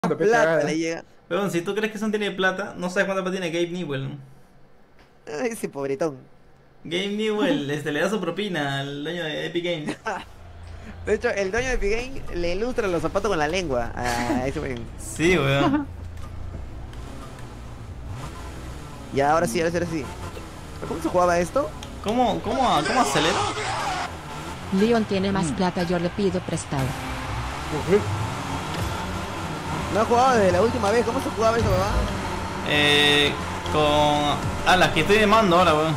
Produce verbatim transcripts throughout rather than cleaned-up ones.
plata le llega. Pero si tú crees que Son tiene plata, no sabes cuánta plata tiene Gabe Newell. Ay, ese pobretón. Gabe Newell este, le da su propina al dueño de Epic Games. De hecho, el dueño de Epic Games le ilustra los zapatos con la lengua a ese weón. Sí, weón. Ya, ahora sí, ahora sí, ahora sí. ¿Cómo se jugaba esto? ¿Cómo, cómo, cómo acelera? Leon tiene más plata, yo le pido prestado. No he jugado desde la última vez. ¿Cómo se jugaba esto, mamá? Eh, con... Ah, las que estoy de mando ahora, weón.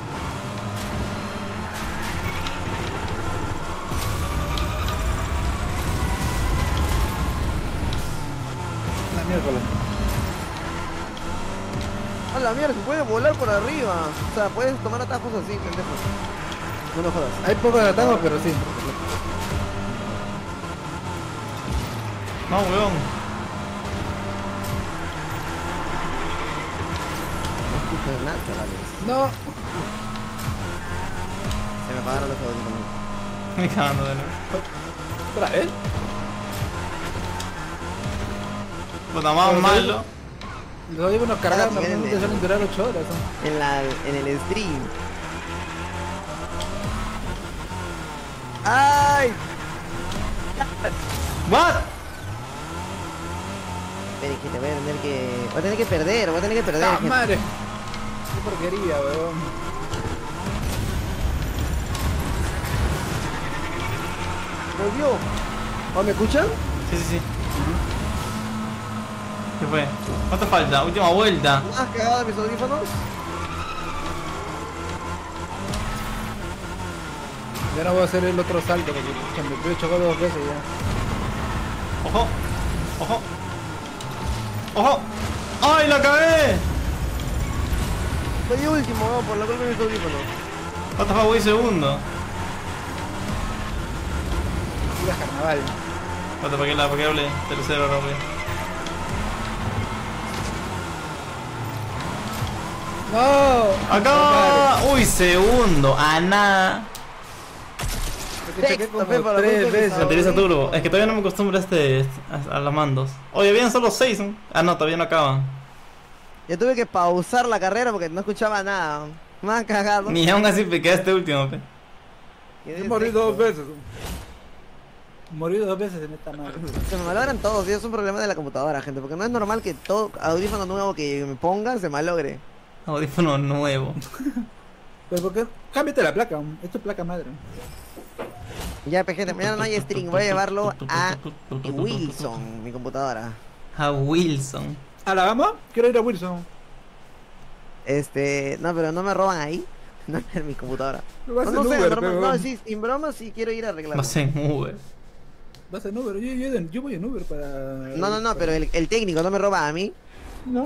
La miércoles. A la mierda, se puede volar por arriba. O sea, puedes tomar atajos así, pendejo. No me jodas. Hay pocos atajos, pero sí. No, weón. No escucho nada, chavales. No. Se me apagaron los audífonos. Me cagando de nuevo. ¿Otra vez? Puta, más Pero malo. Los audífonos cargados Ah, bien, normalmente bien. suelen durar ocho horas. ¿no? En la, en el stream. ¡Ay! What? Espera, que te voy a tener que... Voy a tener que perder, voy a tener que perder. ¡Ah, gente. madre! ¡Qué porquería, weón! Volvió. ¿Oh, me escuchan? Sí, sí, sí. ¿Qué fue? ¿Cuánto falta? Última vuelta. ¿Has cagado mis audífonos? Ya no voy a hacer el otro salto porque me he chocado dos veces ya. Ojo. Ojo. Ojo. ¡Ay, la cagué! Soy último, no, por la culpa de mis audífonos. ¿Cuánto fue, voy segundo? Mira carnaval. Cuánto, ¿para qué la, para qué hablé? Tercero, Roble. ¡No! ¡Acá! ¡Uy, segundo! ¡A nada! Me choqué Texto, como pe, por la tres culpa de veces. mis Utiliza turbo. Es que todavía no me acostumbro a este a, a los mandos. Oye, habían solo seis, ¿no? Ah, no, todavía no acaban. Yo tuve que pausar la carrera porque no escuchaba nada. Me han cagado. Ni aún así me quedaste último, pe. He morido dos veces. Morí dos veces en esta madre. Se me malogran todos, y es un problema de la computadora, gente, porque no es normal que todo audífono nuevo que me pongan se malogre. Audífono nuevo. Pero ¿por qué? Cámbiate la placa, es tu placa madre. Ya, pe, gente, mañana no hay string, voy a llevarlo a Wilson, mi computadora. A Wilson. ¿A la gama? Quiero ir a Wilson. Este, no, pero no me roban ahí. No en mi computadora. Lo vas No, no en sé, Uber, normal- pero... no, sí, sin broma sí quiero ir a arreglarlo. No sé, en Uber. Vas en Uber, yo, yo, yo voy en Uber para... No, no, no, pero el, el técnico no me roba a mí. No.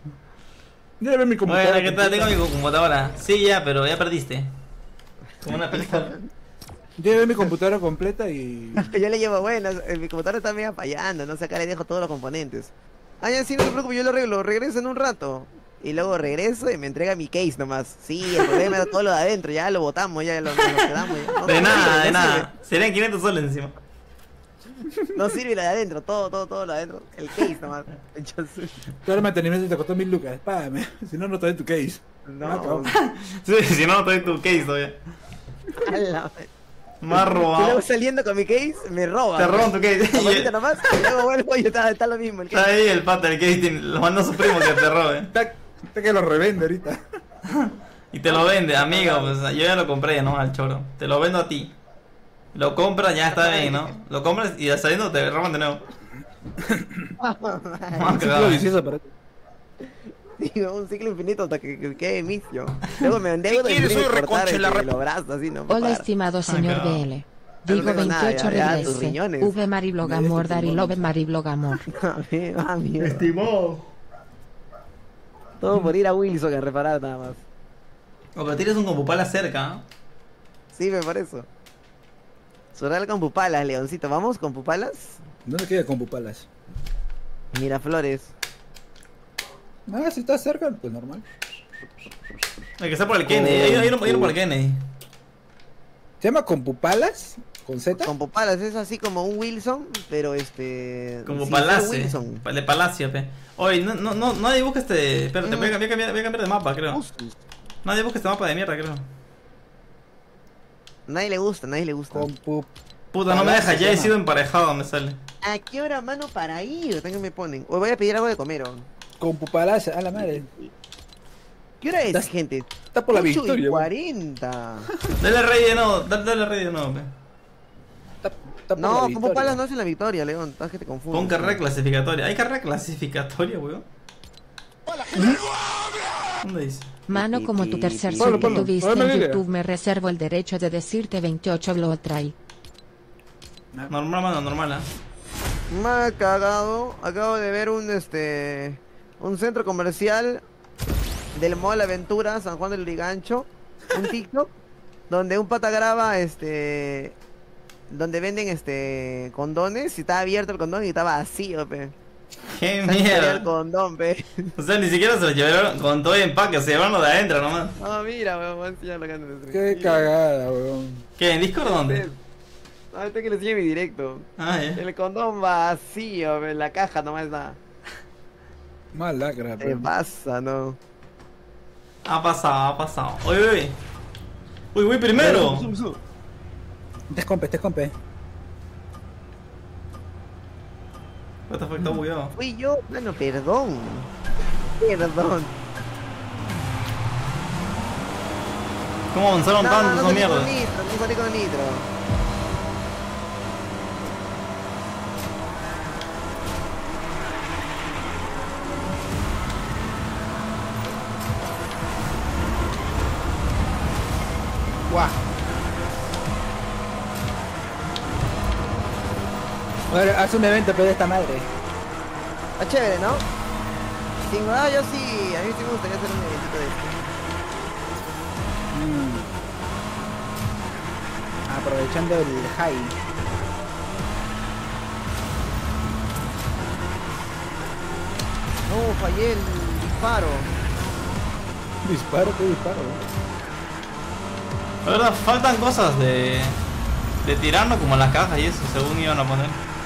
Ya ver mi computadora. Bueno, ¿qué tal? Tengo mi computadora. Sí, ya, pero ya perdiste. Como una película. Ya ver mi computadora completa y... Yo le llevo buenas, eh, mi computadora está medio fallando, no sé, acá le dejo todos los componentes. Ah, ya sí, no se preocupe, yo lo arreglo, regreso en un rato. Y luego regreso y me entrega mi case nomás. Sí, el problema era todo lo de adentro, ya lo botamos, ya lo, nos quedamos. Ya. No, De no nada, sirve, de no nada. Serían quinientos soles encima. sirve. No sirve lo de adentro, todo, todo, todo lo de adentro. El case nomás. Yo soy- Todo el mantenimiento te costó mil lucas, págame. Si no, no te doy tu case. No, Sí, si no, te doy tu case todavía. a la- Me ha Y luego robado. saliendo con mi case, me roba. Te roban tu case. Ahorita nomás, y luego vuelvo y está, está lo mismo. El Está case. ahí el pata, el case tiene- lo mandó a su primo que te robe. Está, está que lo revende ahorita. Y te lo vende, amigo. Pues yo ya lo compré, ¿no? Al choro. Te lo vendo a ti. Lo compras, ya está bien, ¿no? Lo compras y ya saliendo te roban de nuevo. Más Un ciclo cagado. vicioso para ti. Digo, un ciclo infinito hasta que, que quede inicio. Luego me endeudo y quieres? me Soy cortar reconcha en la este, rep- los brazos así, ¿no? Hola, Para- estimado señor cagado. B L. no Digo tengo nada, veintiocho ya, ya, tus regrese. riñones. V Mariblogamor, Darilove Mariblogamor. Ah, mierda. Estimó. Todo por ir a Wilson a reparar nada más. O pero tienes un compupala cerca, ¿ah? Sí, me parece. Soral con pupalas, Leoncito. ¿Vamos con pupalas? ¿Dónde queda con Pupalas? Miraflores. Ah, si estás cerca, pues normal. Hay que estar por el Kennedy. Hay, hay uno, hay uno por el Kennedy. ¿Se llama con Pupalas? ¿Con Z? Con Pupalas, es así como un Wilson, pero este... Como sin ser Palacio. Wilson. Pa- De Palacio, pe. Oye, no, no, no, nadie busca este. Espérate, voy a, voy a cambiar, voy a cambiar de mapa, creo. Usus. Nadie busca este mapa de mierda, creo. Nadie le gusta, nadie le gusta. Con pu... Puta, no me Palacio deja, ya se he llama. sido emparejado, me sale. ¿A qué hora, mano, para ir? ¿Qué me ponen? O voy a pedir algo de comer, ¿o? Con Pupalacia, a la madre. ¿Qué hora es, Estás- gente? Está por la ocho y victoria, weón. cuarenta. Dale rey de no, dale, dale rey de no, pe. Está, está por la No, con victoria. Pupalas no es en la victoria, León. Estás que te confundes. Pon carrera clasificatoria. ¿Hay carrera clasificatoria, weón? ¿Dónde dice? Mano, como tu tercer Ponlo, sub que ponlo. tuviste Ponlo, en dile. YouTube, me reservo el derecho de decirte veintiocho Glotray. Normal, mano, normal, ¿ah? Me ha cagado. Acabo de ver un este. Un centro comercial del Mall Aventura, San Juan del Lurigancho. Un TikTok. Donde un pata graba este. Donde venden este. Condones. Y estaba abierto el condón y estaba vacío, pe. ¡Qué Se han tirado el mierda! condón, pe. O sea, ni siquiera se lo llevaron con todo el empaque, se llevaron lo de adentro nomás. Ah, mira, weón. Voy a enseñar la cara de Qué cagada, weón. ¿Qué? ¿En Discord o dónde? Ahorita que les enseñe mi directo. Ah, ya. El condón vacío, pe. La caja nomás está. Mal lacra, ¿Qué pero. pasa, no? Ha pasado, ha pasado. Uy, uy. Uy, uy, primero. Te escompe, te escompe. What the fuck, está bugueado. Fui yo, mano, perdón. Perdón. ¿Cómo avanzaron No, tanto no esa salí mierda? con nitro, no salí con nitro. Guau. Bueno, haz un evento, pero de esta madre. Está chévere, ¿no? Sí, ah, yo sí, a mí sí me gustaría hacer un eventito de este. Mm. Aprovechando el high. No, fallé el disparo. Disparo, qué disparo. La verdad, faltan cosas de. de tirarnos como en las cajas y eso, según iban a poner.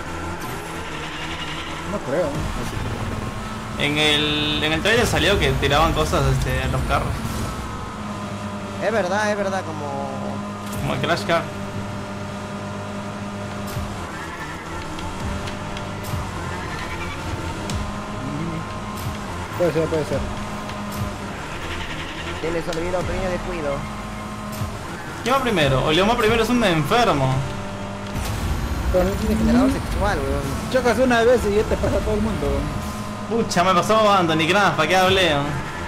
No creo. Así. En el. en el trailer salió que tiraban cosas este, en los carros. Es verdad, es verdad, como... Como el Crash Car. Puede ser, puede ser. Se les olvidó, pequeño descuido. ¿Quién va primero? O León va primero, es un enfermo. Pero Es un degenerado sexual, weón. chocas una vez y ya te pasa a todo el mundo. Pucha, me pasó Anthony Kranz, ¿para qué hablé? ¿No?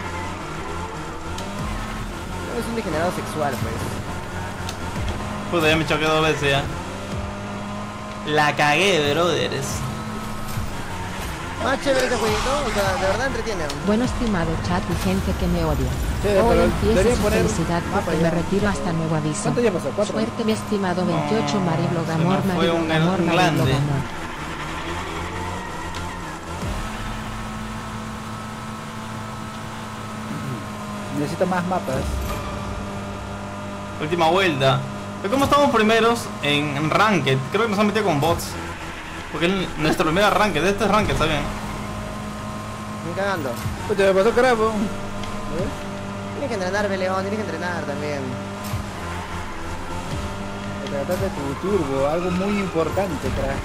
Es un degenerado sexual, pues. Puta, ya me choqué dos veces ya. La cagué, brothers. Más chévere ese jueguito, o sea, de verdad entretiene. Bueno, estimado chat y gente que me odia. Sí, Hoy pero empieza deberían su poner felicidad mapa porque ya. me retiro hasta nuevo aviso. ¿Cuánto ya pasó? ¿Cuatro? Suerte, mi estimado veintiocho, No, Mariblo se Gamor, nos fue Mariblo un- Gamor, un Mariblo grande. Gamor. Necesito más mapas. Última vuelta. Pero como estamos primeros en Ranked, creo que nos han metido con bots. Porque es nuestro primer arranque, de este es Ranked, ¿está bien? Ni cagando. Pucha, me pasó cravo. Tienes que entrenar, pe, León, tienes que entrenar también. Se trata de tu turbo, algo muy importante, crack.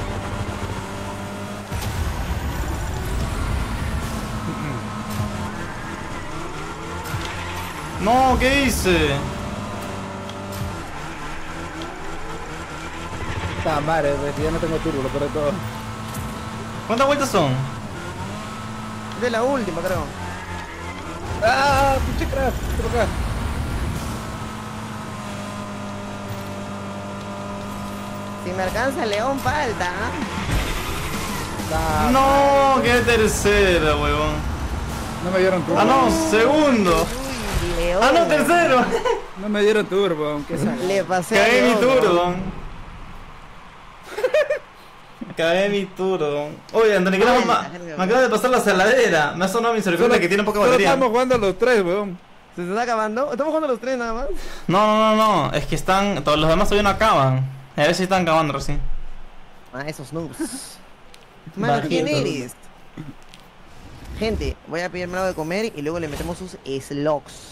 No, ¿qué hice? Está madre, pues, ya no tengo turbo, lo peor de todo. ¿Cuántas vueltas son? Es de la última, creo. ¡Ah! ¡Pinche crack! Por acá. Si me alcanza León, falta. ¿ah? Ah, No, qué tercera, huevón. No me dieron turbo. Ah, no, segundo. Uy, León. Ah, no, tercero. No me dieron turbo, aunque sea. Le pasé a Cagué mi León, turbo. Cagué mi turbo. Oye, Anthony, ¿qué Ay, me, la verga, me acaba de pasar la saladera. Me ha sonado mi celular que tiene poca solo batería. estamos jugando los tres, weón. ¿Se está acabando? Estamos jugando los tres nada más. No, no, no, no. Es que están. Todos los demás todavía no acaban. A ver si están acabando recién. Ah, esos noobs. Mano, Bajito. ¿quién eres? Gente, voy a pedirme algo de comer y luego le metemos sus slogs.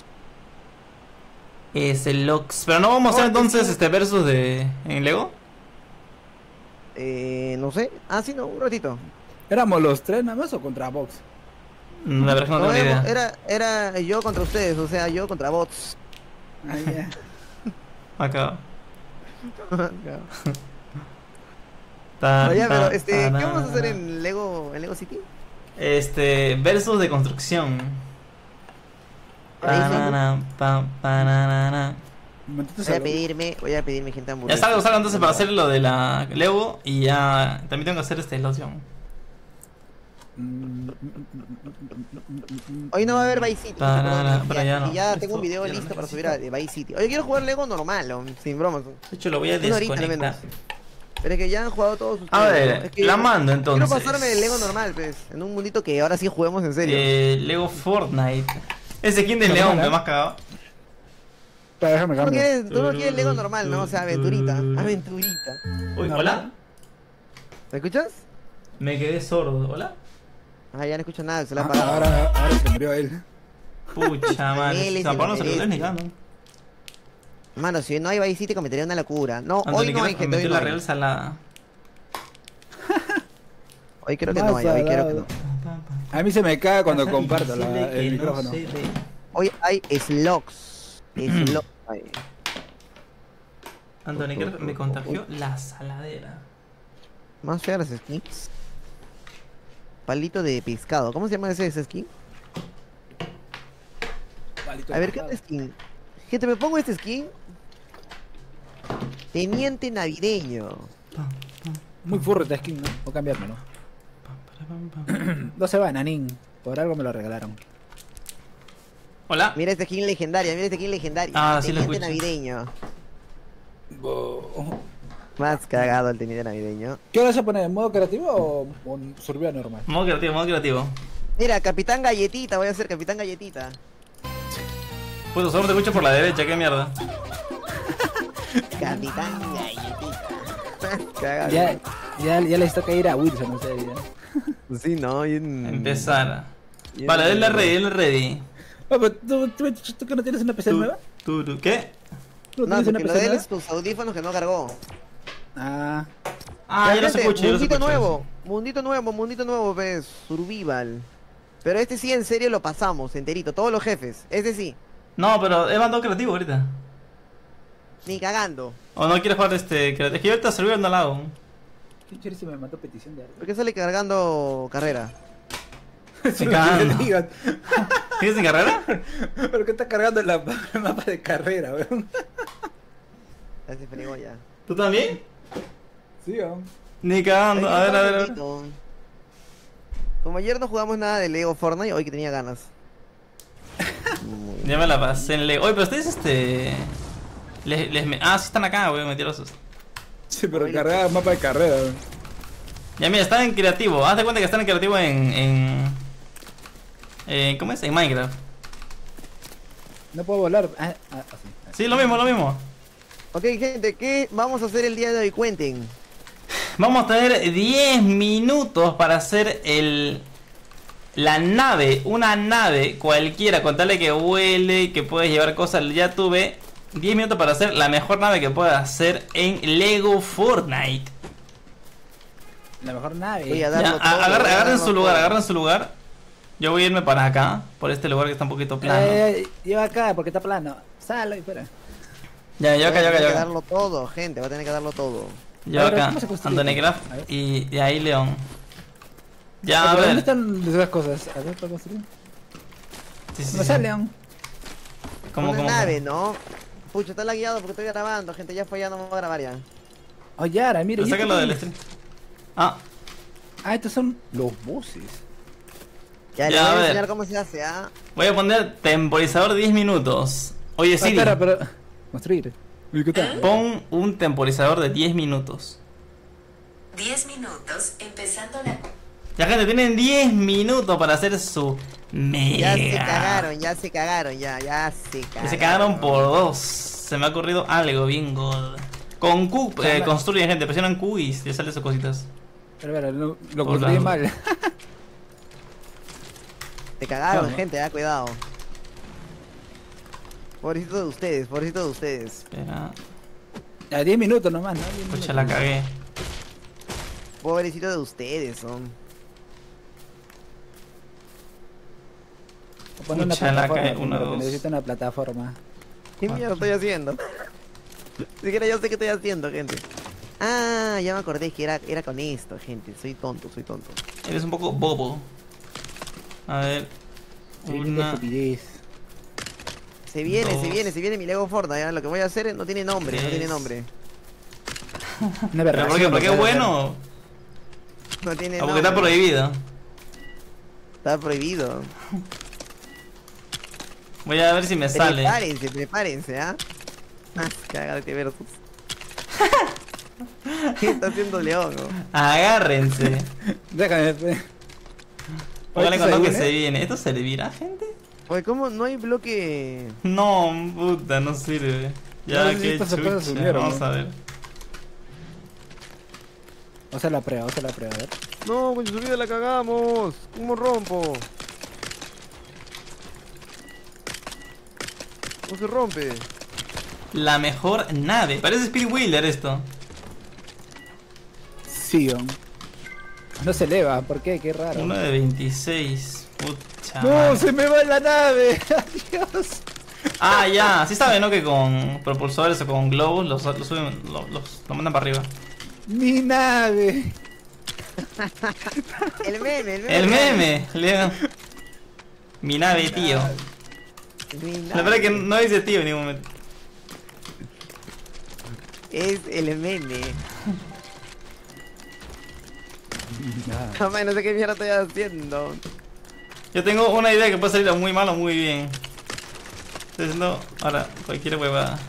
Es el Lox. Pero no vamos a hacer Oh, entonces sí. este versus de. ¿En Lego? Eh, no sé. Ah, sí, no, un ratito. ¿Éramos los tres nada más o contra Vox? Mm, La verdad es que no No, tengo ni idea. era, era yo contra ustedes, o sea, yo contra bots. Ah, ya. Acá. Pero ya, pero Ta, este, ta, ¿qué vamos a hacer na, en Lego, en Lego City? Este. Versus de construcción. Ahí sí. Panana, pa, panana. Mantente Voy a salud. pedirme, voy a pedirme gente Ya hamburguesa. salgo, salgo entonces para hacer lo de la Lego. Y ya. También tengo que hacer este loción. Mm, Hoy no va a haber Vice City. Para, perdón, para, ya, para, ya no. y ya tengo Esto un video ya no listo para necesito. subir a de Vice City. Oye, quiero jugar Lego normal, o- sin bromas. De hecho, lo voy a Una horita al desconectar. menos. Pero es que ya han jugado todos ustedes. A ver, ¿no? Es que la mando entonces. quiero pasarme el Lego normal, pues. En un mundito que ahora sí juguemos en serio. Eh, Lego Fortnite. Ese skin del Normal, león, ¿eh? que más cagado. Pero déjame Tú no, cambiar. quieres, tú no quieres Lego normal, ¿no? O sea, aventurita. Aventurita. Uy, Normal. hola. ¿Me escuchas? Me quedé sordo. ¿Hola? Ah, ya no escucho nada, se la Ah, ha apagado. ahora, ahora se murió él. Pucha madre. Él es Se apagaron los el celulares ni interés. ganando. Mano, si no hay Vice City cometería una locura. No, Anthony, hoy no hay que gente, hoy metió no la hay. real salada. Hoy creo que Más no hay, hoy creo que salado. no. A mí se me cae cuando Casa comparto la- invisible que el no micrófono. se ve. Hoy hay slogs. Slogs hay. Anthony, creo que me contagió la saladera. Más feas las skins. Palito de pescado. ¿Cómo se llama ese, ese skin? A ver, ¿qué otra skin? Gente, me pongo este skin. Teniente navideño. Muy furro esta skin, ¿no? O cambiármelo. No se va, nanín. Por algo me lo regalaron. Hola. Mira este skin legendaria, mira este skin legendario. Ah, sí lo Teniente escucho. navideño. Bo- Más cagado el teniente navideño. ¿Qué vas a poner? ¿En modo creativo o, o en survival normal? Modo creativo, modo creativo. Mira, Capitán Galletita, voy a ser Capitán Galletita. Pues solo te escucho por la derecha, qué mierda. Capitán Galletita. Cagado. Ya, ya, ya les toca ir a Wilson, en serio. Sí, no, y en... Empezar. y en- Vale, denle ready, denle ready. Oh, pero ¿tú, tú, tú, tú que no tienes una P C Tu- nueva? tu- tu- ¿Qué? ¿Tú No, tienes una porque P lo C de él nueva? es tus audífonos que no cargó. Ah, Ah, ya lo gente, escucho, ya lo Mundito escucho. nuevo, mundito nuevo, mundito nuevo, ves, survival. Pero este sí, en serio, lo pasamos, enterito, todos los jefes. Este sí, No, pero he mandado creativo ahorita. ni cagando. O no quieres jugar este creativo. Es que yo ahorita servidor no la hago. qué chévere si me mató petición de arte. ¿Por qué sale cargando carrera? Se cagan. Digan, ¿Sigues en carrera? ¿por qué está cargando la- el mapa de carrera, weón? Ya se fregó ya. ¿Tú también? Sí, weón. Ni cagando. A ver, a ver, a ver. Como ayer no jugamos nada de Lego Fortnite, hoy que tenía ganas. Ya me la pasé en Lego. Oye, pero ustedes este. Les, les me... Ah, sí están acá, weón, mentirosos. Sí, pero cargaba el mapa de carrera, weón. Ya mira, están en creativo. Haz de cuenta que están en creativo en. en... eh, ¿Cómo es? En Minecraft. No puedo volar. Ah, ah, así. Sí, lo mismo, lo mismo. Ok, gente, ¿qué vamos a hacer el día de hoy? Cuenten. Vamos a tener diez minutos para hacer el. La nave, una nave cualquiera, con tal de que vuele, que puedes llevar cosas. Ya tuve diez minutos para hacer la mejor nave que pueda hacer en Lego Fortnite. La mejor nave. Voy a Ya, darlo a- todo, agarra- voy a agarren darlo su lugar, todo. agarren su lugar. Yo voy a irme para acá, por este lugar que está un poquito plano. Eh, lleva acá porque está plano. Salo y espera. Ya, yo acá, yo acá, Voy a tener yo que acá. darlo todo, gente, va a tener que darlo todo. Yo A ver, acá, ¿cómo se construye? Anthony Craft A ver. y de ahí León. Ya, a ¿Dónde ver. están las cosas? A ver, para construir. Sí, sí, No sí. sale, León. ¿Cómo, Una cómo, nave, ¿no? Pucha, está lagueado porque estoy grabando, gente, ya fue, ya no me voy a grabar ya. Oye, ahora, mira. Pero ¿y sácalo esto del qué stream. Ah, Ah, estos son los buses. Ya, Ya, le a voy a ver. enseñar cómo se hace, ¿ah? voy a poner temporizador diez minutos. Oye, Ah, Siri, espera, pero... Construir. Uy, ¿qué tal? pon un temporizador de diez minutos. diez minutos empezando la... Ya, gente, tienen diez minutos para hacer su mega. Ya se cagaron, ya se cagaron, ya, ya se cagaron. Y se cagaron por dos. Se me ha ocurrido algo bien god. Con Q eh, Chama- construyen, gente. Presionan Q y le salen sus cositas. Pero, pero, lo, lo Por construí lado. mal. Te cagaron, Vamos. gente, ah, cuidado. Pobrecito de ustedes, pobrecito de ustedes. Espera. A diez minutos nomás, ¿no? diez Pucha, minutos. la cagué. Pobrecito de ustedes, son. Pon una Pucha, la plataforma, cae, una, pero que dos. necesita una plataforma. ¿Qué mierda estoy haciendo? Ni siquiera yo sé qué estoy haciendo, gente. Ah, ya me acordé que era, era con esto, gente. Soy tonto, soy tonto. Eres un poco bobo. A ver. Sí, qué Una. estupidez. Se viene, Dos. se viene, se viene mi Lego Fortnite. ¿Ya? Lo que voy a hacer no tiene nombre, no Tres. tiene nombre. Una ¿Pero por qué? ¿Por qué aberración, bueno? No tiene ¿O porque nombre. está prohibido? Está prohibido. Voy a ver si me sale. Prepárense, prepárense, ¿ah? Ah, cágate versus. ¿Qué está haciendo León? No? Agárrense. Déjame. pe. Póngale ¿Esto con lo que viene? se viene. ¿Esto servirá, gente? Oye, ¿cómo no hay bloque? No, puta, no sirve. Ya, No sé si que estas cosas se unieron, Vamos ¿no? a ver. Vamos a la prueba, vamos a la prueba, a ver. No, con su vida la cagamos. ¿Cómo rompo? No se rompe. La mejor nave. Parece Speed Wheeler esto. Sion. No se eleva, ¿por qué? Qué raro. Uno de veintiséis. Pucha. ¡No, madre. se me va la nave! ¡Adiós! Ah, ya. Sí saben, ¿no? Que con propulsores o con globos los, los suben, los, los, los mandan para arriba. ¡Mi nave! El meme, el meme. El meme. Leo. Mi nave, tío. Mi La verdad es que nave. no dice tío en ningún momento. Es el meme. Mi nave. Jamás no sé qué mierda estoy haciendo. Yo tengo una idea que puede salir muy mal o muy bien. Estoy haciendo ahora cualquier huevada.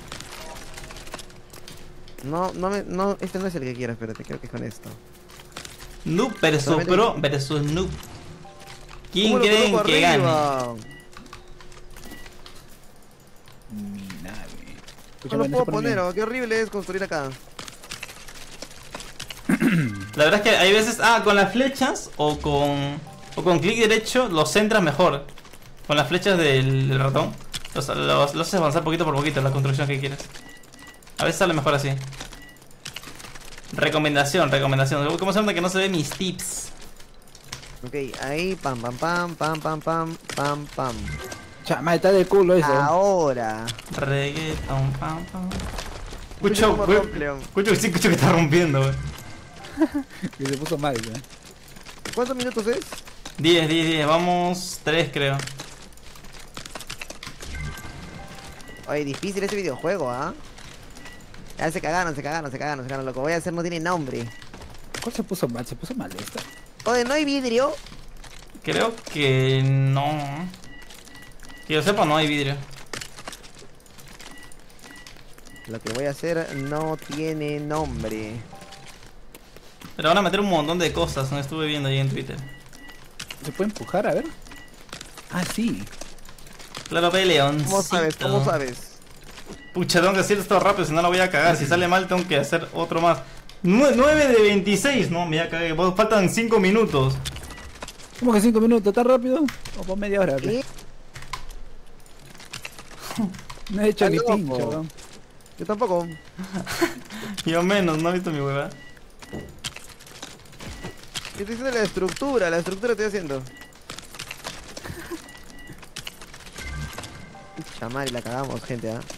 No, no me, no, este no es el que quiero, espérate, creo que es con esto. Noob versus Solamente- pro versus noob. ¿Quién ¿Cómo lo creen coloco que gane? arriba? Mi nave. Escucha, No lo bueno, puedo se pone poner, bien. oh, qué horrible es construir acá. La verdad es que hay veces, ah, con las flechas o con o con clic derecho los centras mejor. Con las flechas del, del ratón los, los, los haces avanzar poquito por poquito la construcción que quieres. A veces sale mejor así. Recomendación, recomendación. ¿Cómo se nota que no se ven mis tips? Ok, ahí, pam, pam, pam, pam, pam, pam, pam, pam. Chama, está de culo eso. Ahora. Reggaeton, pam, pam. Escucha Escucho, cómo güey, rompe, León. escucho, sí, escucho que está rompiendo, güey. Y se puso mal, ¿eh? ¿Cuántos minutos es? diez, diez, diez. Vamos, tres creo. Oye, difícil este videojuego, ¿ah? Ya se cagaron, se cagaron, se cagaron, se cagaron. Lo que voy a hacer no tiene nombre. ¿Cuál se puso mal? Se puso mal esta. Oye, ¿no hay vidrio? Creo que no. Que yo sepa, no hay vidrio. Lo que voy a hacer no tiene nombre. Pero van a meter un montón de cosas, no estuve viendo ahí en Twitter. ¿Se puede empujar? A ver. Ah, sí. Claro, ve León. ¿Cómo sabes? ¿Cómo sabes? Pucha, tengo que hacer esto rápido, si no la voy a cagar. Si sale mal, tengo que hacer otro más. nueve de veintiséis, no, me ya cagué. Faltan cinco minutos. ¿Cómo que cinco minutos? ¿Tan rápido? O por media hora. ¿Qué? No he hecho Está ni loco. pincho, ¿no? Yo tampoco. Yo menos, no he visto mi hueva. Yo estoy haciendo la estructura, la estructura estoy haciendo. Pucha madre, la cagamos, gente, ¿ah?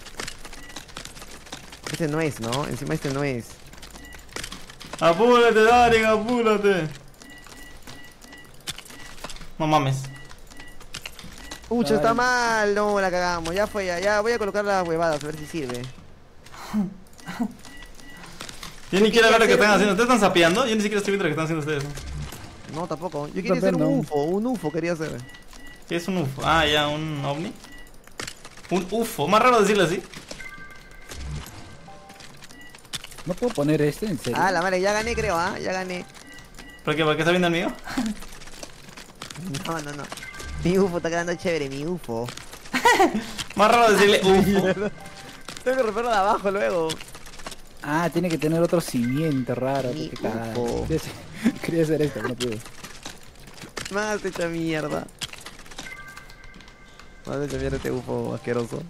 Este no es, ¿no? Encima este no es. Apúrate, Darien, apúrate. No mames. Pucha, Dale. está mal. No, la cagamos. Ya fue, ya, ya. Voy a colocar las huevadas, a ver si sirve. Yo ni quiero ver lo que hacer están un- haciendo. ¿Ustedes están sapeando? Yo ni siquiera estoy viendo lo que están haciendo ustedes. No, tampoco. Yo quería hacer también un no. U F O, un U F O quería hacer. ¿Qué es un U F O? Ah, ya, un ovni. Un U F O, más raro decirlo así. No puedo poner este, en serio. Ah, la madre, ya gané, creo, ¿ah? Ya gané. ¿Por qué? ¿Por qué está viendo el mío? No, no, no. Mi U F O está quedando chévere, mi U F O. Más raro decirle U F O. Tengo que romperlo de abajo luego. Ah, tiene que tener otro cimiento raro. Mi Qué cagada. ufo. Quería hacer- Quería hacer esto, no pude. Más hecha mierda. Más hecha mierda este ufo asqueroso.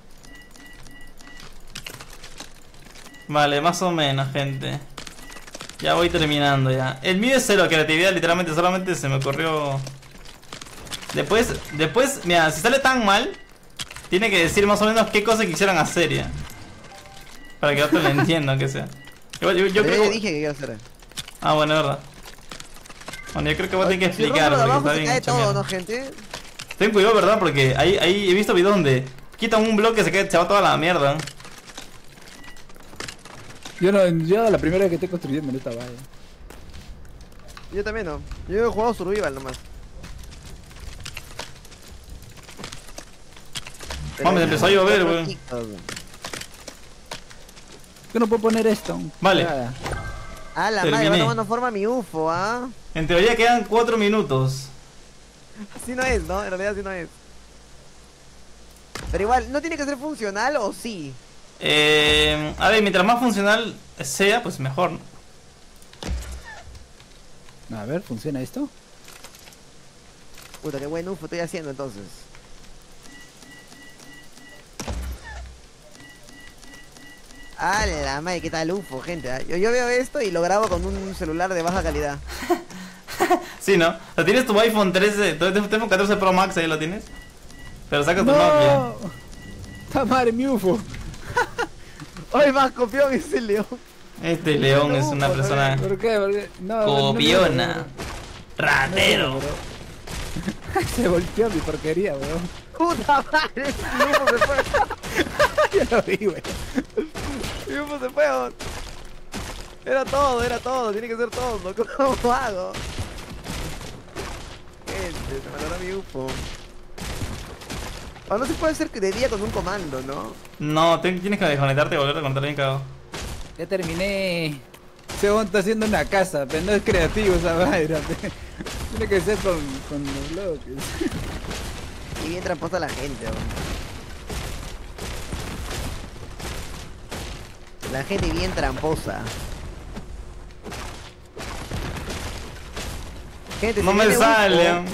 Vale, más o menos, gente. Ya voy terminando ya. El mío es cero creatividad, literalmente, solamente se me ocurrió. Después, después, mira, si sale tan mal, tiene que decir más o menos qué cosas quisieran hacer ya. Para que otros lo entiendan, que sea. Yo, yo, yo Pero creo ya que... dije que iba a hacer. Ah, bueno, es verdad. Bueno, yo creo que voy a tener que Si explicar, rompo lo de porque abajo está se bien cae hecho todo, mierda. ¿no, gente? Ten cuidado, ¿verdad? Porque ahí, ahí he visto videos donde quitan un bloque y se, cae, se va toda la mierda. Yo no, yo la primera vez que estoy construyendo en esta valla. Yo también no. Yo he jugado survival nomás. Mames, empezó a llover, Cuatro weón. chicos. Yo no puedo poner esto. Vale. Nada. Ah, la madre, Terminé. va tomando forma mi ufo, ¿ah? En teoría quedan cuatro minutos. Así no es, ¿no? En realidad así no es. Pero igual, ¿no tiene que ser funcional o sí? Eh, a ver, mientras más funcional sea, pues mejor, ¿no? A ver, ¿funciona esto? Puta, qué buen ufo estoy haciendo entonces. Ah, la madre, ¿qué tal ufo, gente? ¿Ah? Yo, yo veo esto y lo grabo con un celular de baja calidad. Sí, ¿no? O sea, tienes tu iPhone trece, tu iPhone catorce Pro Max, ahí lo tienes. Pero sacas tu Nokia. ¡No! ¡Está madre mi ufo! ¡Ay, más copión ese león! Este león es una persona ¿Por qué? ¿Por qué? No, no, copiona, no, no, ratero. no, no. Se volteó mi porquería, weón. ¡Puta madre! Mi ufo se fue. Yo lo vi, weón. Mi ufo se fue. weón. Era todo, era todo. Tiene que ser todo. ¿Cómo hago? Gente, se me logró mi ufo. O no se puede hacer de día con un comando, ¿no? No, te- tienes que desconectarte y volver a conectar bien cagado. Ya terminé. Se está haciendo una casa, pero no es creativo esa vaina. pe. Tiene que ser con, con los bloques. Y bien tramposa la gente, weón. La gente bien tramposa. Gente, No si me viene sale. ufo,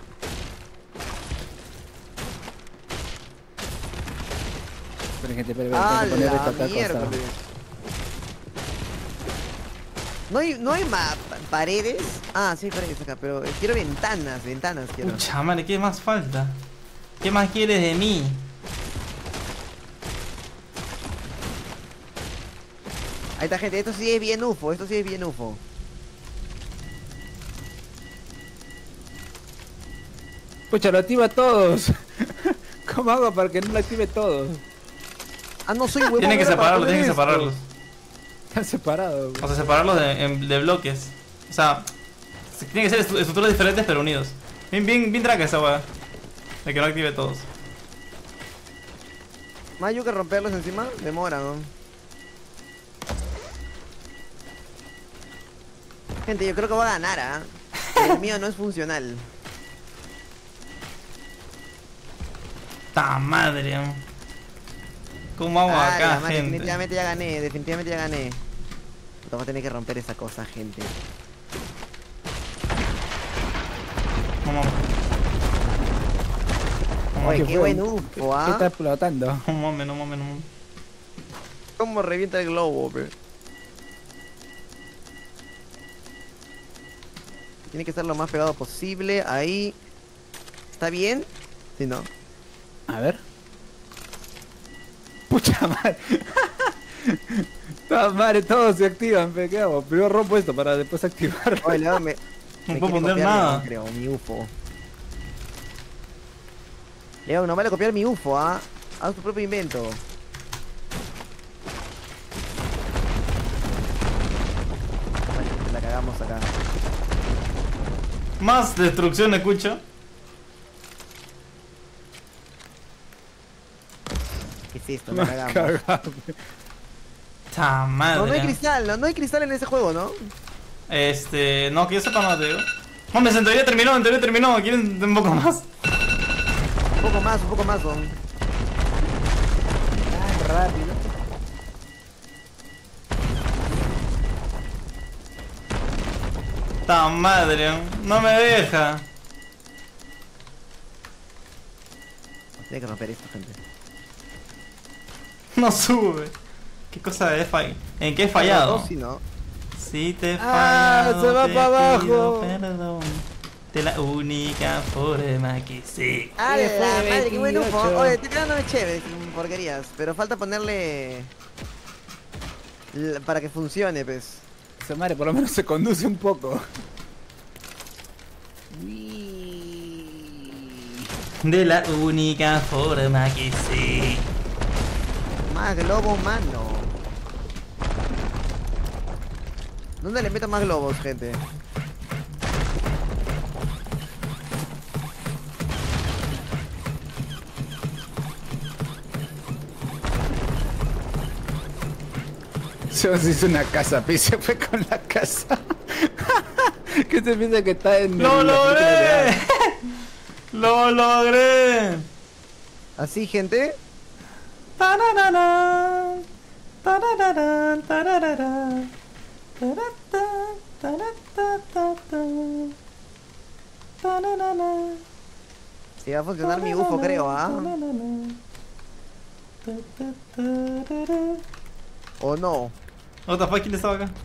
Pero gente, pero, pero, ¡ah, tengo que poner esta la otra miércoles! cosa. No hay, no hay ma- paredes. Ah, sí hay paredes acá, pero quiero ventanas, ventanas quiero. Pucha madre, ¿qué más falta? ¿Qué más quieres de mí? Ahí está, gente, esto sí es bien ufo, esto sí es bien ufo. Pucha, lo activa todos. ¿Cómo hago para que no lo active todos? Ah, no soy huevón. Tienen que era para separarlos, poner tienen que esto. separarlos. Están separados. O sea, separarlos de, en- de bloques. O sea, se- tienen que ser estru- estructuras diferentes pero unidos. Bien, bien, bien traca esa weá. De que no active todos. Más yo que romperlos encima, demora, ¿no? Gente, yo creo que va a ganar, ¿ah? El mío no es funcional. ¡Ta madre! ¿Cómo hago Ah, acá, la madre, gente? definitivamente ya gané, definitivamente ya gané. Vamos a tener que romper esa cosa, gente. Vamos, Oye, ¿Qué qué fue? buen ¿Qué, ufo, qué está ¿ah? explotando? un momento, un momento, un momento. ¿Cómo revienta el globo, pe? Tiene que estar lo más pegado posible, ahí. ¿Está bien? Sí, ¿no? A ver. Pucha madre. Todas madre, todos se activan, pe, ¿qué hago? Primero rompo esto para después activarlo. Oye, León, me... No me puedo quiere poner copiar, nada. León, creo, mi ufo. León, no vale copiar mi ufo, ¿ah? Haz tu propio invento. Vale, la cagamos acá. Más destrucción escucho. ¿Qué es esto? Me La has cagamos. cagado, pe. ¡Ta madre! No, no hay cristal, no, no hay cristal en ese juego, ¿no? Este, no, que yo sepa no te digo. Mames, en teoría terminó, en teoría terminó. ¿Quieren un poco más? Un poco más, un poco más, son. Tan rápido. ¡Ta madre! No me deja. Tiene que romper esto, gente. No sube. ¿Qué cosa de fall? ¿En qué he fallado? No, sí, no. Si te he Ah, fallado, se va te para pido abajo. perdón. De la única forma que sé. ¡Ah, Sí, fue la madre, qué buen ufo! veintiocho. Oye, estoy quedándome chévere, sin porquerías. Pero falta ponerle... l- para que funcione, pues. Esa madre por lo menos se conduce un poco. De la única forma que sé. Más globos, mano. ¿Dónde le meto más globos, gente? Se hizo una casa, pe, se fue con la casa. ¿Qué se piensa que está en ¡Lo el- la película logré! de- ¡Lo logré! Así, gente. Tarararán, tarararán, tarararán, tarata, taratatata, tarararán, Si va a funcionar mi ufo, creo, ¿ah? tarararán, tatatararán. ¿O no? What the fuck, ¿quién estaba acá?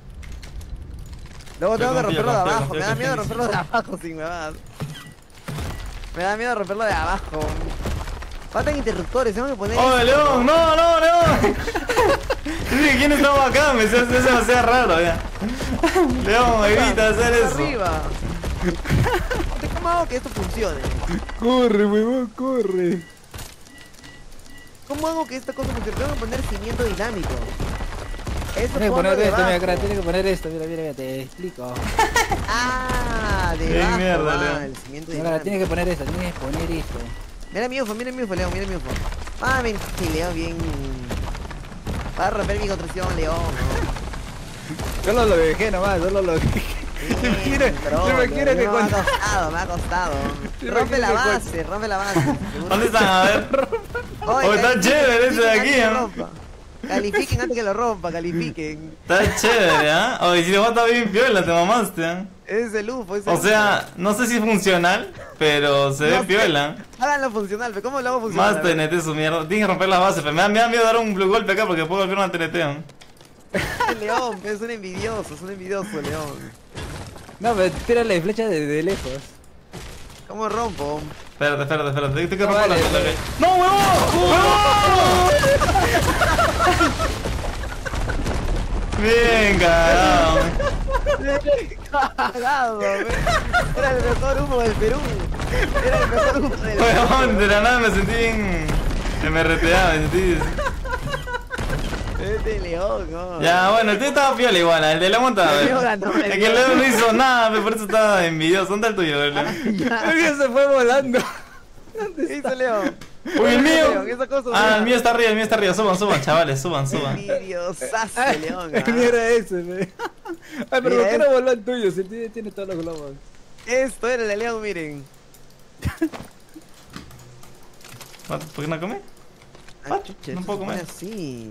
Luego tengo que confío, romperlo de confío, abajo. confío Me da que miedo sí. romperlo de abajo sin huevadas. Me da miedo romperlo de abajo. Faltan interruptores, tengo que poner... ¡Oh, esto, León! ¡No, no, León! Dije, ¿quién estaba acá? Me hace hace demasiado raro ya. León, evita hacer eso. Arriba. ¿Cómo hago que esto funcione? Corre, huevón, corre. ¿Cómo hago que esta cosa funcione? Tengo que poner cimiento dinámico. Eso Tienes que pongo poner esto, mira, debajo. crack, tienes que poner esto, mira, mira, mira, te explico. Ah, Qué debajo mierda, va León. el cimiento Mira, dinámico. tienes que poner esto, tienes que poner esto. Mira mi ufo, mira mi ufo, León, mira mi ufo. Ah, mira, sí, León, bien. Va a romper mi construcción, León. ¿no? Solo lo dejé nomás, solo lo dejé. ¿Te imaginas, Pero, te imaginas León, que me cuando... ha costado, me ha costado. ¿Te Rompe la imaginas que base, rompe la base. Seguro. ¿Dónde están? A ver. Oye, Oh, está califiquen chévere ese de antes aquí, que ¿eh? lo rompa. Califiquen antes que lo rompa, califiquen. Está chévere, ¿ah? ¿eh? Oye, si le está bien piola, te mamaste, ¿eh? Es el ufo, es el O sea, no sé si es funcional, pero se ve No sé. piola. ufo. Háganlo funcional, pero ¿cómo lo hago funcionar? Más T N T su mierda. Tienes que romper la base, pero me da, me da miedo dar un blue golpe acá porque puedo golpear una T N T. ¿eh? El León, es un envidioso, es un envidioso, León. No, pero tírale flecha de, de lejos. ¿Cómo rompo? Espérate, espérate, espérate. Tengo que No, romper vale, la vale. pelota. ¡No, huevón! ¡Huevón! Bien, cagado. Cagado, ve. Era el mejor humo del Perú. Era el mejor humo del Perú. Huevón, de la nada me sentí bien. M R T A, me sentí. Es de León, no. Ya, bueno, el tuyo estaba piola igual, el de León estaba. El León ganó, el Es que León. el León no hizo nada, pero por eso estaba envidioso. ¿Dónde está el tuyo, León? Ya. El mío se fue volando. ¿Qué hizo León? Uy, el mío. León, esa cosa, Ah, mira. el mío está arriba, el mío está arriba. Suban, suban, chavales, suban, suban. Envidiosazo, León. El mío ah. era ese, ve. Ay, pero Mira, ¿por qué es- no voló el tuyo? Si tiene, tiene todos los globos. Esto era el de León, miren. ¿Por qué no come? Ah, What? chucha, No esto puedo se pone comer. así.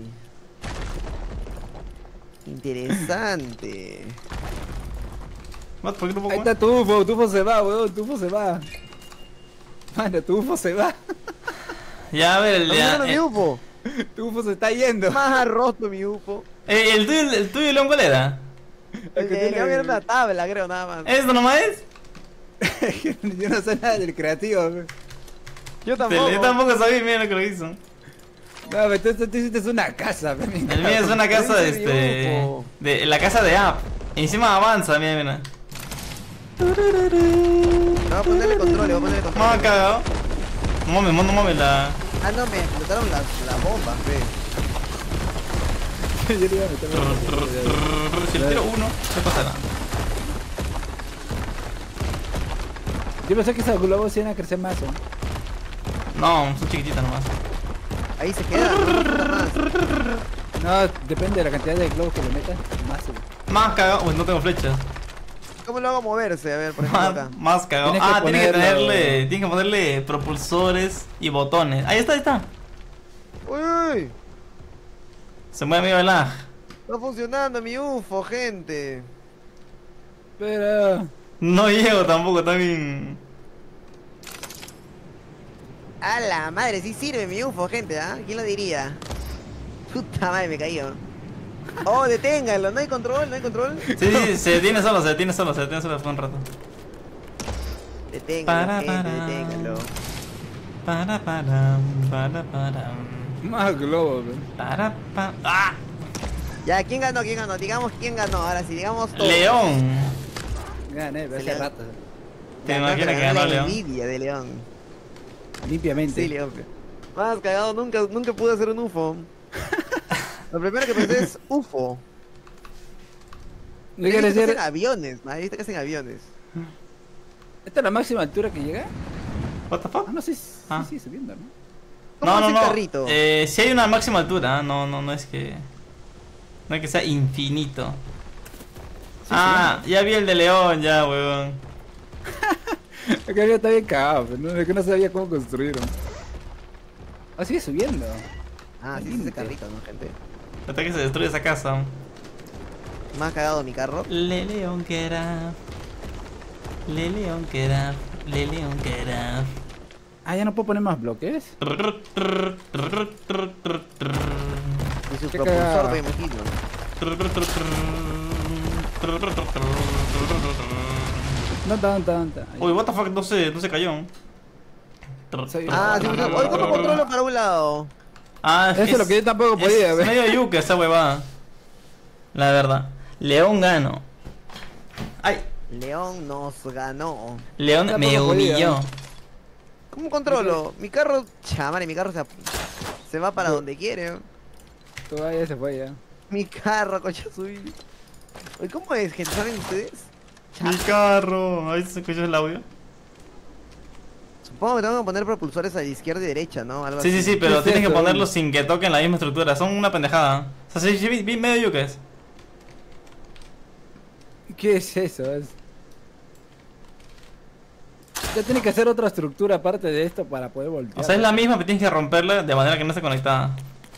Interesante. What? ¿Por qué no puedo Ahí comer? está tu ufo, tu ufo se va, weón, tu ufo se va. Mano, tu ufo se va. Ya, a ver, el, ¿Está ya, funcionando mi eh, UFO? Tu ufo se está yendo. Más roto mi UFO. eh, el tuyo, el tuyo, León, ¿cuál era? El que de tiene- León era una tabla, creo, nada más. ¿Esto nomás es? Yo no sé nada del creativo, ve. Yo Yo tampoco. tampoco sabía, mira lo que lo hizo. No, pero tú, tú, tú hiciste una casa, ve. El mío es una casa de Ese es mi este. ufo. De la casa de App. Encima avanza, mira, mira. Le voy a ponerle control, le voy a ponerle control. No, cagado. No mames, no mames la. Ah, no, me explotaron las, las bombas, ve. Yo le iba a meter la- Si le tiro uno, no pasa nada. Yo pensé que esos globos iban a crecer más, ¿eh? No, son chiquititas nomás. Ahí se queda, no explota más. No, depende de la cantidad de globos que le metas, más. ¿eh? Más cagado. Uy, no tengo flechas. ¿Cómo lo hago moverse? A ver, por ejemplo acá. Más, más cagado. Tienes que Ah, tiene que ponerlo- tenerle. Tiene que ponerle propulsores y botones. Ahí está, ahí está. Uy, uy, Se mueve medio el lag. está funcionando mi UFO, gente. Pero... No llego tampoco, también. A la madre, sí sirve mi U F O, gente, ¿ah? ¿Quién lo diría? Puta madre, me caí. Oh, deténganlo, no hay control, no hay control. Sí, sí, se detiene solo, se detiene solo, se detiene solo por un rato. Deténganlo, Para, gente, para. deténganlo. Para, para, para, para. Más globos, ¿no? Para, pa. ¡Ah! Ya, ¿quién ganó? ¿Quién ganó? Digamos quién ganó. Ahora sí, digamos todo. León. Gané, pero Se hace le- rato. ¿Te imaginas que ganó la León? envidia de León. Limpiamente. Sí, León. Más cagado, nunca, nunca pude hacer un U F O. Lo primero que pensé es U F O. ¿No He quieres visto que decir? hacen aviones, man. He visto que hacen aviones. ¿Esta es la máxima altura que llega? What the fuck? Ah, no, sí, sí, Ah. sí, subiendo, ¿no? ¿Cómo No, hace no, el no. carrito? Eh, si hay una máxima altura, ¿eh? no, no, no es que. No es que sea infinito. Ah, ya vi el de León, ya, weón. El carrito está bien cagado, pero no, es que no sabía cómo construirlo. Ah, sigue subiendo. Ah, sí, ese carrito, ¿no, gente? Hasta que se destruye esa casa. Más cagado mi carro. Le León que era. Le León que era. Le León que era. Ah, ya no puedo poner más bloques. Y su Qué propulsor cagado. de imagino. No tanto, tanto. Uy, what the fuck, no se, no se cayó. Soy- Ah, sí, oye, ¿cómo controlo para un lado? Ah, Eso es lo que yo tampoco podía, Es ve. medio yuca esa huevada. La verdad. León ganó. Ay, León nos ganó. León Tampoco me podía. humilló. ¿Cómo controlo? Mi carro, chamare, mi carro se, se va para donde quiere. Tu ya se fue ya. Mi carro, coche subí. Oye, ¿cómo es, gente? ¿Saben ustedes? Mi carro. Ahí se escucha el audio. Supongo que tengo que poner propulsores a la izquierda y derecha, ¿no? Algo Sí, sí, así. sí, pero ¿Qué es tienes que esto? ponerlos sin que toquen la misma estructura. Son una pendejada. O sea, sí, sí, vi, vi medio yuques. ¿Qué es eso? Es... Ya tiene que hacer otra estructura aparte de esto para poder voltear. O sea, es la misma, pero tienes que romperla de manera que no esté conectada.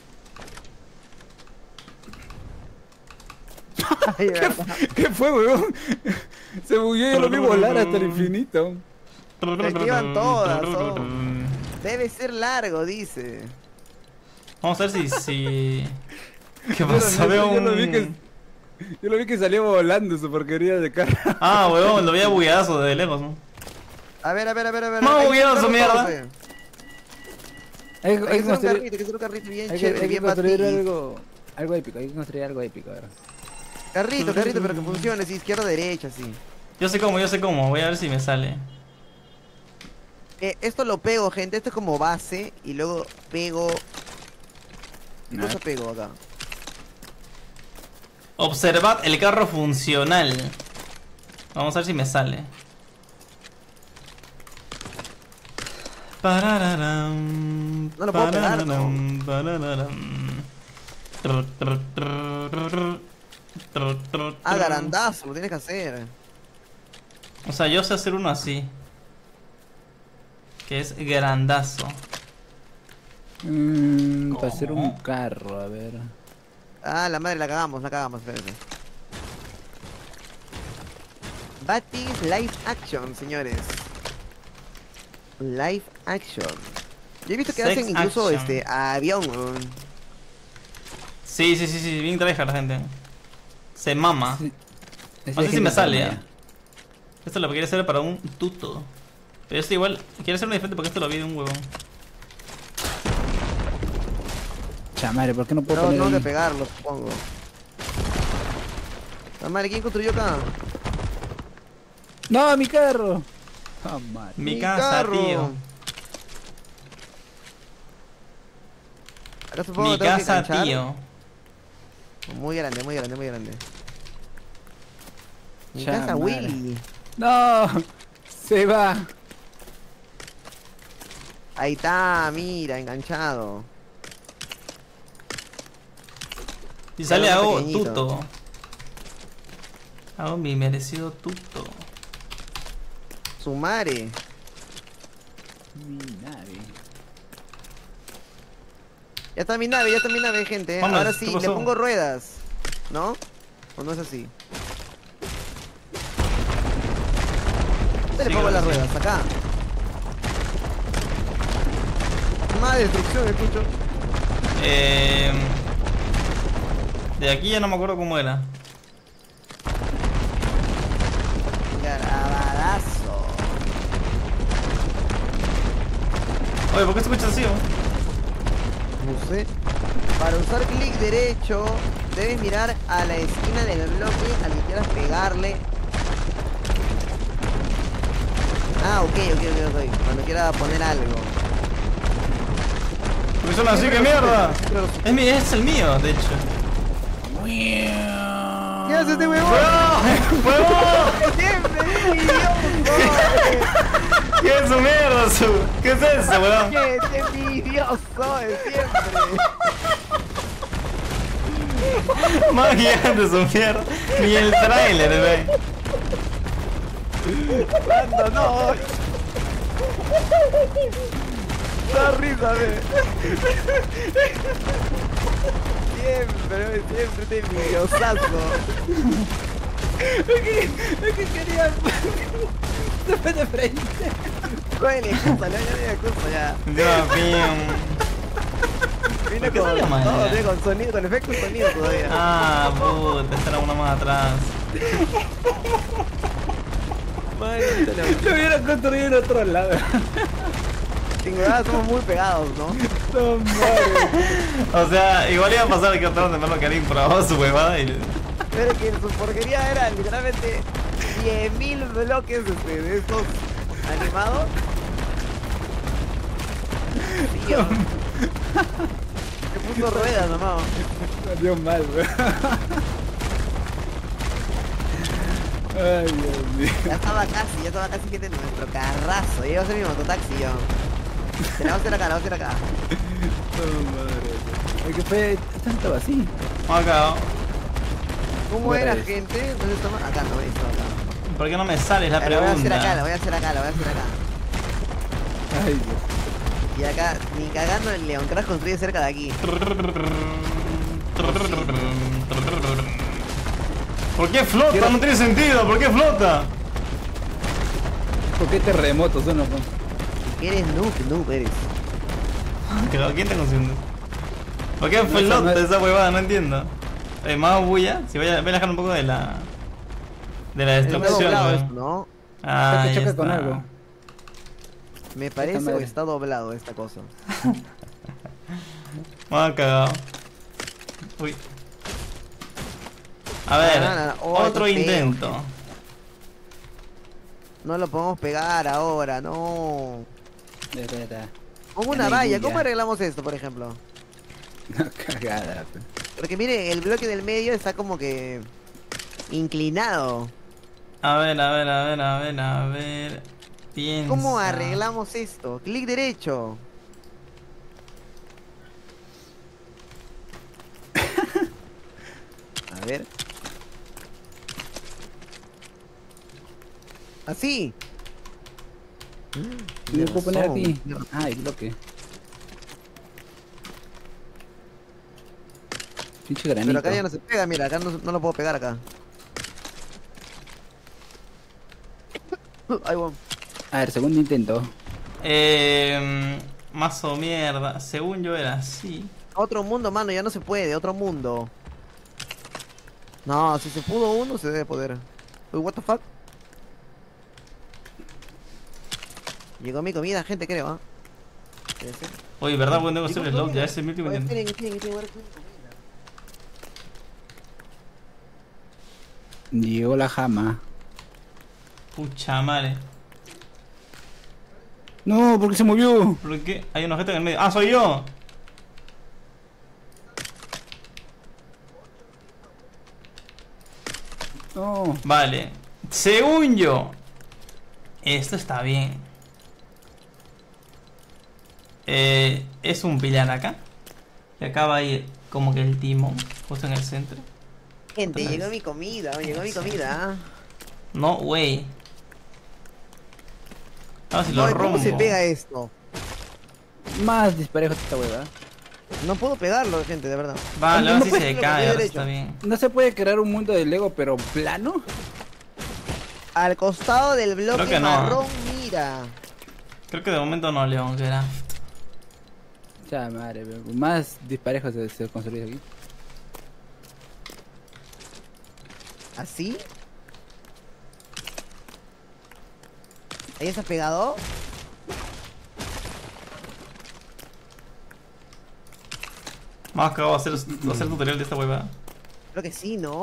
Ay, verdad. ¿Qué fue, weón? Se bugueó y yo lo vi volar hasta el infinito. Se activan todas, son. Debe ser largo, dice. Vamos a ver si... si... ¿Qué Yo pasa? lo- Veo yo lo vi un... que, yo lo vi que salió volando su porquería de cara. Ah, huevón, lo veía bugueazo de lejos, ¿no? A ver, a ver, a ver, a ver. Más Hay que bugueado hacer su un mierda. doce. Hay, Hay hay que que hacer un construir, carrito, hay que hacer un carrito bien hay que, chévere, hay que bien construir batido. algo, algo épico. Hay que construir algo épico, ahora. Carrito, carrito, pero que funcione, sí, izquierda, derecha, sí. Yo sé cómo, yo sé cómo. Voy a ver si me sale. Eh, esto lo pego, gente, esto es como base y luego pego... ¿Qué cosa pego acá? Observad el carro funcional. Vamos a ver si me sale. Parararam, No lo puedo pegar, parararam, parararam. Tru, tru, tru, tru, tru, tru, tru, Ah, tru. garandazo, lo tienes que hacer. O sea, yo sé hacer uno así. Que es grandazo. Mmm, para hacer un ¿Cómo? carro, a ver. Ah, la madre, la cagamos, la cagamos, espérense. Batis Live Action, señores. Live Action. Yo he visto que Sex hacen incluso action. este avión, weón. Sí, sí, sí, sí, bien tryhard la gente. Se mama. Sí. No sé si me sale ya. Esto lo que quiere hacer para un tuto. Pero este igual, quiere hacer uno diferente porque esto lo vi de un huevón. Chamare, ¿por qué no puedo Pero poner tengo que un- pegarlo, supongo. La madre, ¿quién construyó acá? ¡No, mi carro! Ah, madre. Mi casa, carro. tío. Acá supongo Mi que tengo que casa, enganchar. tío. Muy grande, muy grande, muy grande. Mi Chamare. casa, Willy. ¡No! Se va. Ahí está, mira, enganchado. Si sale Algo hago pequeñito. tuto. Hago mi merecido tuto. Su madre. Mi nave. Ya está mi nave, ya está mi nave, gente. Vamos, Ahora ¿qué sí, le pasó? pongo ruedas. ¿No? ¿O no es así? ¿Dónde Sí, le pongo creo las que sí. ruedas? Acá. Más destrucción, escucho. Eh, de aquí ya no me acuerdo cómo era. Grabadazo. Oye, ¿por qué se escucha así? Oh? No sé. Para usar clic derecho, debes mirar a la esquina del bloque al que quieras pegarle. Ah, ok, ok, ok, ok. Cuando quiera poner algo. ¿Por qué son así? ¡Qué mierda! Es, mi, es el mío, de hecho. ¿Qué hace este huevón? ¡Huevón! ¡Siempre, envidioso! ¿Qué es su mierda? Su? ¿Qué es eso, weón? ¡Qué envidioso de siempre! Más gigante su mierda. Ni el trailer, wey. ¡Anda, no! ¡Da risa, ve! Siempre, siempre este envidiosazo. Es que quería... Se fue de frente. ¿Cuál es la excusa? Ya, ya, ya, excusa, ya. Dios mío. Vino qué con salió mal, todo, ya? viene con sonido, con efecto de sonido todavía. Ah, puta, esta era una más atrás. Manita, la- Lo hubiera construido en otro lado. Sin verdad somos muy pegados, ¿no? No mames. O sea, igual iba a pasar que otra vez me lo Karim probaba su huevada y... Pero que su porquería era literalmente diez mil bloques este, de estos animados. Tío. Se puso ruedas nomás. Salió mal, weón. Ay, Dios mío. Ya estaba casi, ya estaba casi gente en nuestro carrazo. Ya iba a ser mi mototaxi yo. Se la voy a hacer acá, la voy a hacer acá. No, madre. Es que fue tanto así. Acá. ¿Cómo Buena era, vez. gente? ¿Dónde estamos? Acá, no, esto acá. ¿Por qué no me sale la La voy a hacer acá, la pregunta? voy a hacer acá, la voy a hacer acá. Ay, Dios. Y acá, ni cagando el León Crash construye cerca de aquí. ¿Por qué flota? No tiene sentido. ¿Por qué flota? ¿Por qué terremotos uno? po? Eres noob, noob eres. Claro, ¿quién te consiente? ¿Por qué No, flota no es- esa huevada? No entiendo. Eh, más bulla. Si voy a, voy a dejar un poco de la... De la Está destrucción, doblado weón. esto, ¿no? Ah, que ahí choca está. con algo. Me parece o madre. está doblado esta cosa. Me ha cagado. Uy. A ver, Ah, no, no. Oh, otro esto es feo. intento. No lo podemos pegar ahora, no. Espera. Pongo Ya una no hay valla, bulla. ¿cómo arreglamos esto, por ejemplo? No, cagada. pe. Porque mire, el bloque del medio está como que inclinado. A ver, a ver, a ver, a ver, a ver. Piensa. ¿Cómo arreglamos esto? Clic derecho. A ver. Así. ¿Me puedo poner razón. aquí? Ah, el bloque. Pinche granito. Pero acá ya no se pega, mira, acá no, no lo puedo pegar acá. Ahí va. A ver, segundo intento. Eh, mazo mierda. Según yo era así. Otro mundo, mano, ya no se puede, otro mundo. No, si se pudo uno, se debe poder. Uy, what the fuck. Llegó mi comida, gente, creo, ¿ah? Debe ser. Oye, ¿verdad? Bueno, tengo que hacer Llegó el slot. comida. Ya ese es mi último Oye, intento. esperen, esperen, esperen, ahora tienen comida. Llegó la jama. Pucha madre. No, porque se movió. ¿Por qué? Hay un objeto en el medio. ¡Ah, soy yo! No. Vale. Según yo. Esto está bien. Eh, es un pilar acá. Y acá va a ir como que el timón. Justo en el centro. Gente, Otra llegó vez. mi comida, llegó mi comida, ¿ah? No, wey. A ver si lo Oye, rompo. ¿cómo se pega esto? Más disparejo esta hueva. No puedo pegarlo, gente, de verdad. Vale, No ahora sí puedes se hacerlo cae, con ahora derecho. está bien. ¿No se puede crear un mundo de Lego pero plano? Al costado del bloque Creo que no. marrón, mira. Creo que de momento no, León, que era. Ya, madre, más disparejos se, se construye aquí. ¿Así? ¿Ahí está pegado? Más acabo de hacer, hacer el tutorial de esta huevada. Creo que sí, ¿no?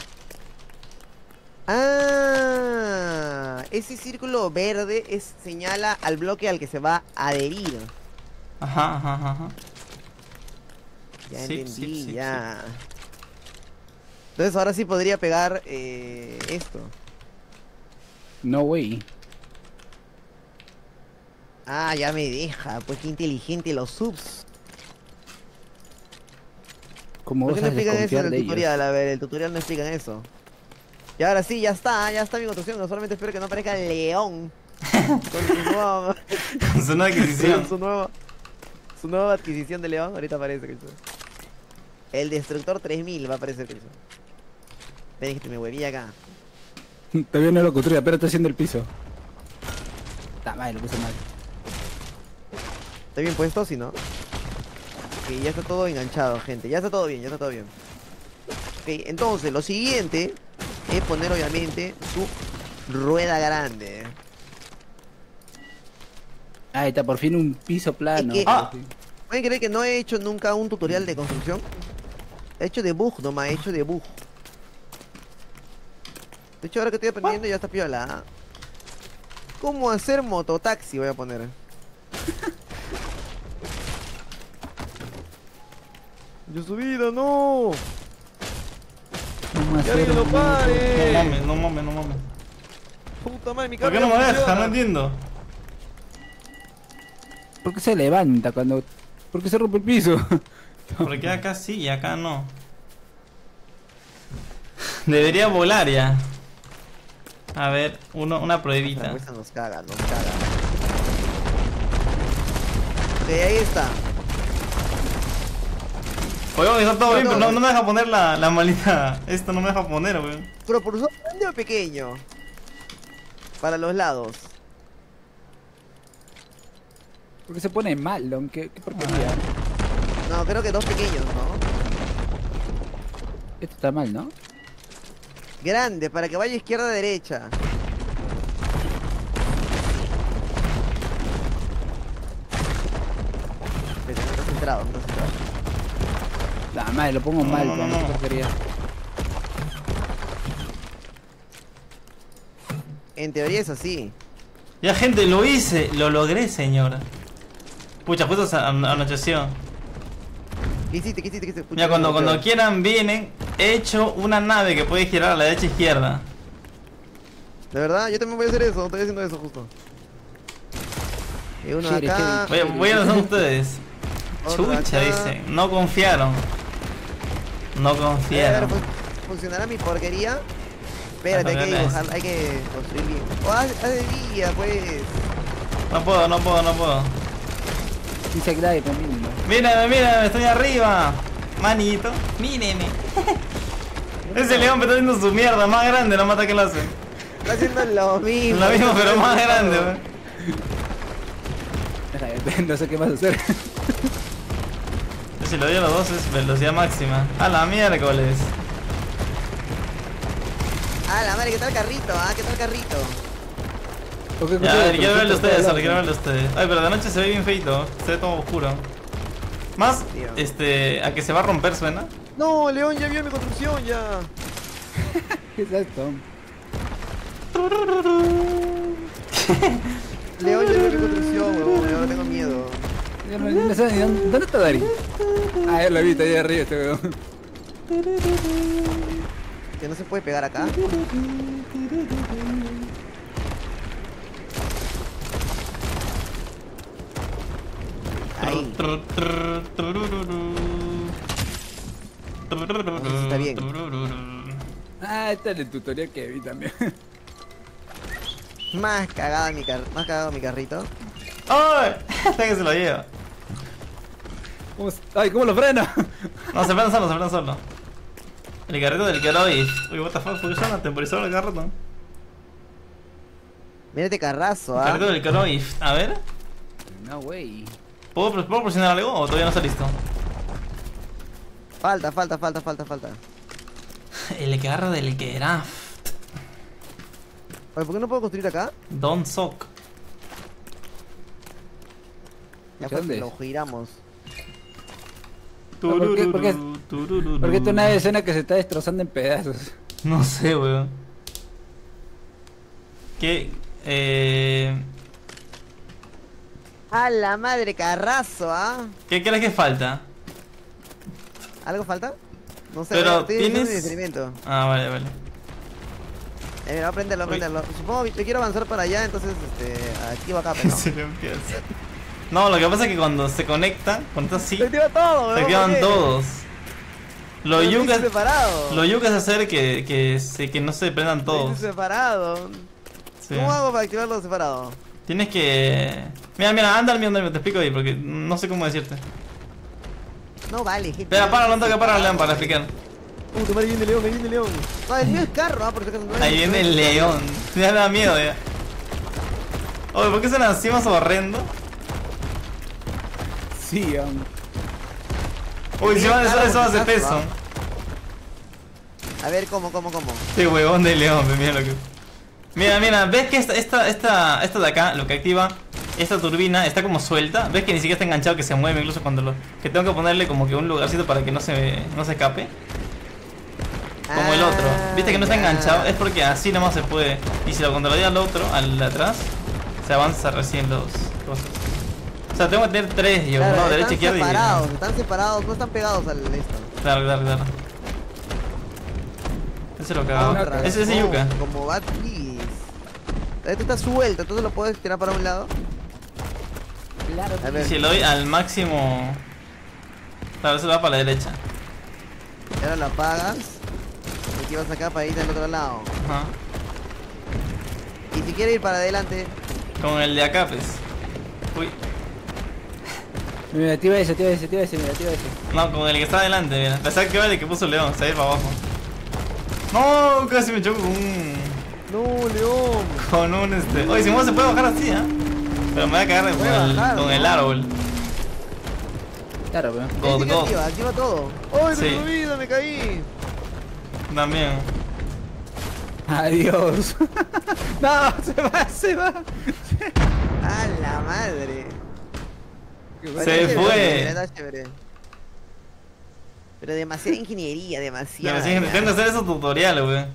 Ah, ese círculo verde es, señala al bloque al que se va a adherir. Ajá, ajá, ajá. Ya Sí, entendí, sí, sí, ya. Entonces ahora sí podría pegar eh, esto. No way. Ah, ya me deja. Pues qué inteligente los subs. ¿Cómo ¿Por vas qué no a explican eso desconfiar en el de ellos? tutorial? A ver, el tutorial no explican eso. Y ahora sí, ya está, ya está mi construcción. No solamente espero que no aparezca el león. Con su nueva, Es una adquisición. con su nueva, su nueva adquisición de león. Ahorita aparece, Cristo. El destructor tres mil va a aparecer, Cristo. Ven, que me hueví acá. Todavía no lo construye, pero está haciendo el piso. Está mal, lo puse mal. ¿Está bien puesto? Si no. Ok, ya está todo enganchado, gente. Ya está todo bien, ya está todo bien. Ok, entonces lo siguiente es poner obviamente su rueda grande. Ahí está, por fin un piso plano. Es que- Ah. ¿Pueden creer que no he hecho nunca un tutorial de construcción? He hecho debug nomás, he hecho debug. De hecho ahora que estoy aprendiendo ya está piola. ¿Ah? ¿Cómo hacer mototaxi? Voy a poner. ¡Yo subida, no! ¿Cómo ¡Que alguien lo No pare! mames, no mames, no mames. ¡Puta madre, mi ¿Por qué carro no me ya deja? funciona! No entiendo. ¿Por qué se levanta cuando... ¿Por qué se rompe el piso? Porque acá sí y acá no. Debería volar ya. A ver, uno, una La pruebita. fuerza nos caga, nos caga. Ok, ahí está. Oye, está todo No, bien, no, pero no, no. no me deja poner la, la malita. Esto no me deja poner, weón. ¿Propulsor grande o pequeño? Para los lados. ¿Por qué se pone mal, Don? ¿Qué, qué porquería? No, creo que dos pequeños, ¿no? Esto está mal, ¿no? Grande, para que vaya izquierda a derecha. Espera, no está centrado, no está centrado. La madre, lo pongo No, mal, no, no, con no. esta porquería. En teoría es así. Ya, gente, lo hice. Lo logré, señor. Pucha, justo se an- anocheció. ¿Qué hiciste? ¿Qué hiciste? ¿Qué hiciste? Pucha, Ya, cuando, no, cuando pero- quieran vienen. He hecho una nave que puede girar a la derecha e izquierda. De verdad, yo también voy a hacer eso, estoy haciendo eso justo. Y uno Quiere, acá, Voy, a- voy a lanzar ustedes. otro Chucha, acá. dicen. No confiaron. No A ver, confiaron. fun- ¿funcionará mi porquería? Espérate, hay que Ajá, dibujar, hay que construir bien. Oh, haz, haz de día, pues. No puedo, no puedo, no puedo. Dice Grave conmigo. Mírame, mírame, estoy arriba. Manito, míreme. Ese león me está haciendo su mierda, más grande, no mata que lo hace. Está haciendo lo mismo. Lo mismo, está pero más haciendo grande, todo. weón. No sé qué vas a hacer. Si lo doy a los dos es velocidad máxima. A la miércoles. Ah, la madre, ¿qué tal carrito? Ah, ¿qué tal carrito? ¿Por qué Ya, a ver, construye quiero verlo a por ustedes, todos ahora quiero lados? verlo a ustedes. Ay, pero de noche se ve bien feito, se ve todo oscuro. Más, Tío. este, a que se va a romper suena. No, León ya vio mi construcción, ya. ¿Qué es esto? León ya vio mi construcción, huevón, ahora tengo miedo. Ya no- no sé ni dónde, ¿dónde está Dari? Ah, ya lo vi, está ahí arriba este weón. Que no se puede pegar acá. Ahí. Eso está bien. Ah, este es el tutorial que vi también. Más cagada mi car más cagado mi carrito. ¡Ay! Hasta que se lo lleva. ¿Cómo, s- ay, ¿cómo lo frena? No, se frena solo, se frena solo. El carrito del Keroid. Uy, what the fuck, ¿por qué suena temporizador el carrito? Mírate carrazo, ¿ah? Cargo del Croif. A ver. No, wey. ¿Puedo, ¿Puedo presionar algo o todavía no está listo? Falta, falta, falta, falta, falta. El carro del Keraf. Oye, ¿por qué no puedo construir acá? Don Sok. Ya fue, ¿Dónde? lo giramos. ¿Por qué- por qué- Turururu. ¿Por qué tu nave escena que se está destrozando en pedazos? No sé, weón. ¿Qué? Eh... ¡A la madre, carrazo, ah! ¿Qué crees que falta? ¿Algo falta? No sé, Pero estoy haciendo tienes- mi experimento. Ah, vale, vale. Eh, mira, aprenderlo, Uy. aprenderlo. Supongo que yo quiero avanzar para allá, entonces, este, activo acá, pero no. Se le empieza. No, lo que pasa es que cuando se conecta, cuando está así, Se activa todo, se weón, activan ¿por qué? todos. Lo Pero lo yuca, hice separado. lo yuca es hacer que, que, se, que no se prendan Lo todos. hice separado. Sí. ¿Cómo hago para activarlo separado? Tienes que... Mira, mira, anda al mío, anda al mío, te explico ahí porque no sé cómo decirte. No vale, gente. Espera, para, no toca para León para explicar. Uh, tu madre viene el león, ahí viene el león. No, el mío es carro, ah, por si acaso no es- Ahí viene el león. Ya me da miedo ya. Oye, ¿por qué son así más horrendo? Sí, um, Uy, si van eso, eso hace Carro, peso. A ver, ¿cómo, cómo, cómo? Este huevón de león, mira lo que... Mira, mira, ¿ves que esta, esta, esta, esta de acá, lo que activa esta turbina, está como suelta? ¿Ves que ni siquiera está enganchado, que se mueve incluso cuando lo... Que tengo que ponerle como que un lugarcito para que no se, no se escape? Como el otro. ¿Viste que no está Ah, ya. enganchado? Es porque así nomás se puede. Y si lo controlé al otro, al de atrás, se avanza recién los cosas. O sea, tengo que tener tres, yo, Claro, uno están derecha, izquierda y... separados, están separados, no están pegados al esto. Claro, claro, claro. Ese lo cagaba. Otra, Ese es no, yuca. Como Bad Beast. Este está suelto, entonces lo puedes tirar para un lado. claro. A Y ver, si lo doy al máximo... Claro, se va para la derecha. ahora lo apagas. Y aquí vas acá para ir del otro lado. Ajá. Y si quieres ir para adelante, Con el de acá, pues. Uy. Mira, activa ese, activa ese, activa ese, mira, activa ese. No, con el que está adelante, mira. Pensaba que activar el que puso el león, se va a ir para abajo. No, casi me choco con un... no, León. Con un este... Oye, si no se puede bajar así, ¿ah? Pero me voy a cagar con, Puede el, bajar, con ¿no? el árbol. Claro, pero. God, Este que God. activa, activa todo. ¡Ay, Sí. me olvido, me caí! También. Adiós. No, se va, se va. ¡A la madre! Se Está chévere, fue. está chévere. Pero demasiada ingeniería, demasiada. Tengo que hacer esos tutoriales, wey.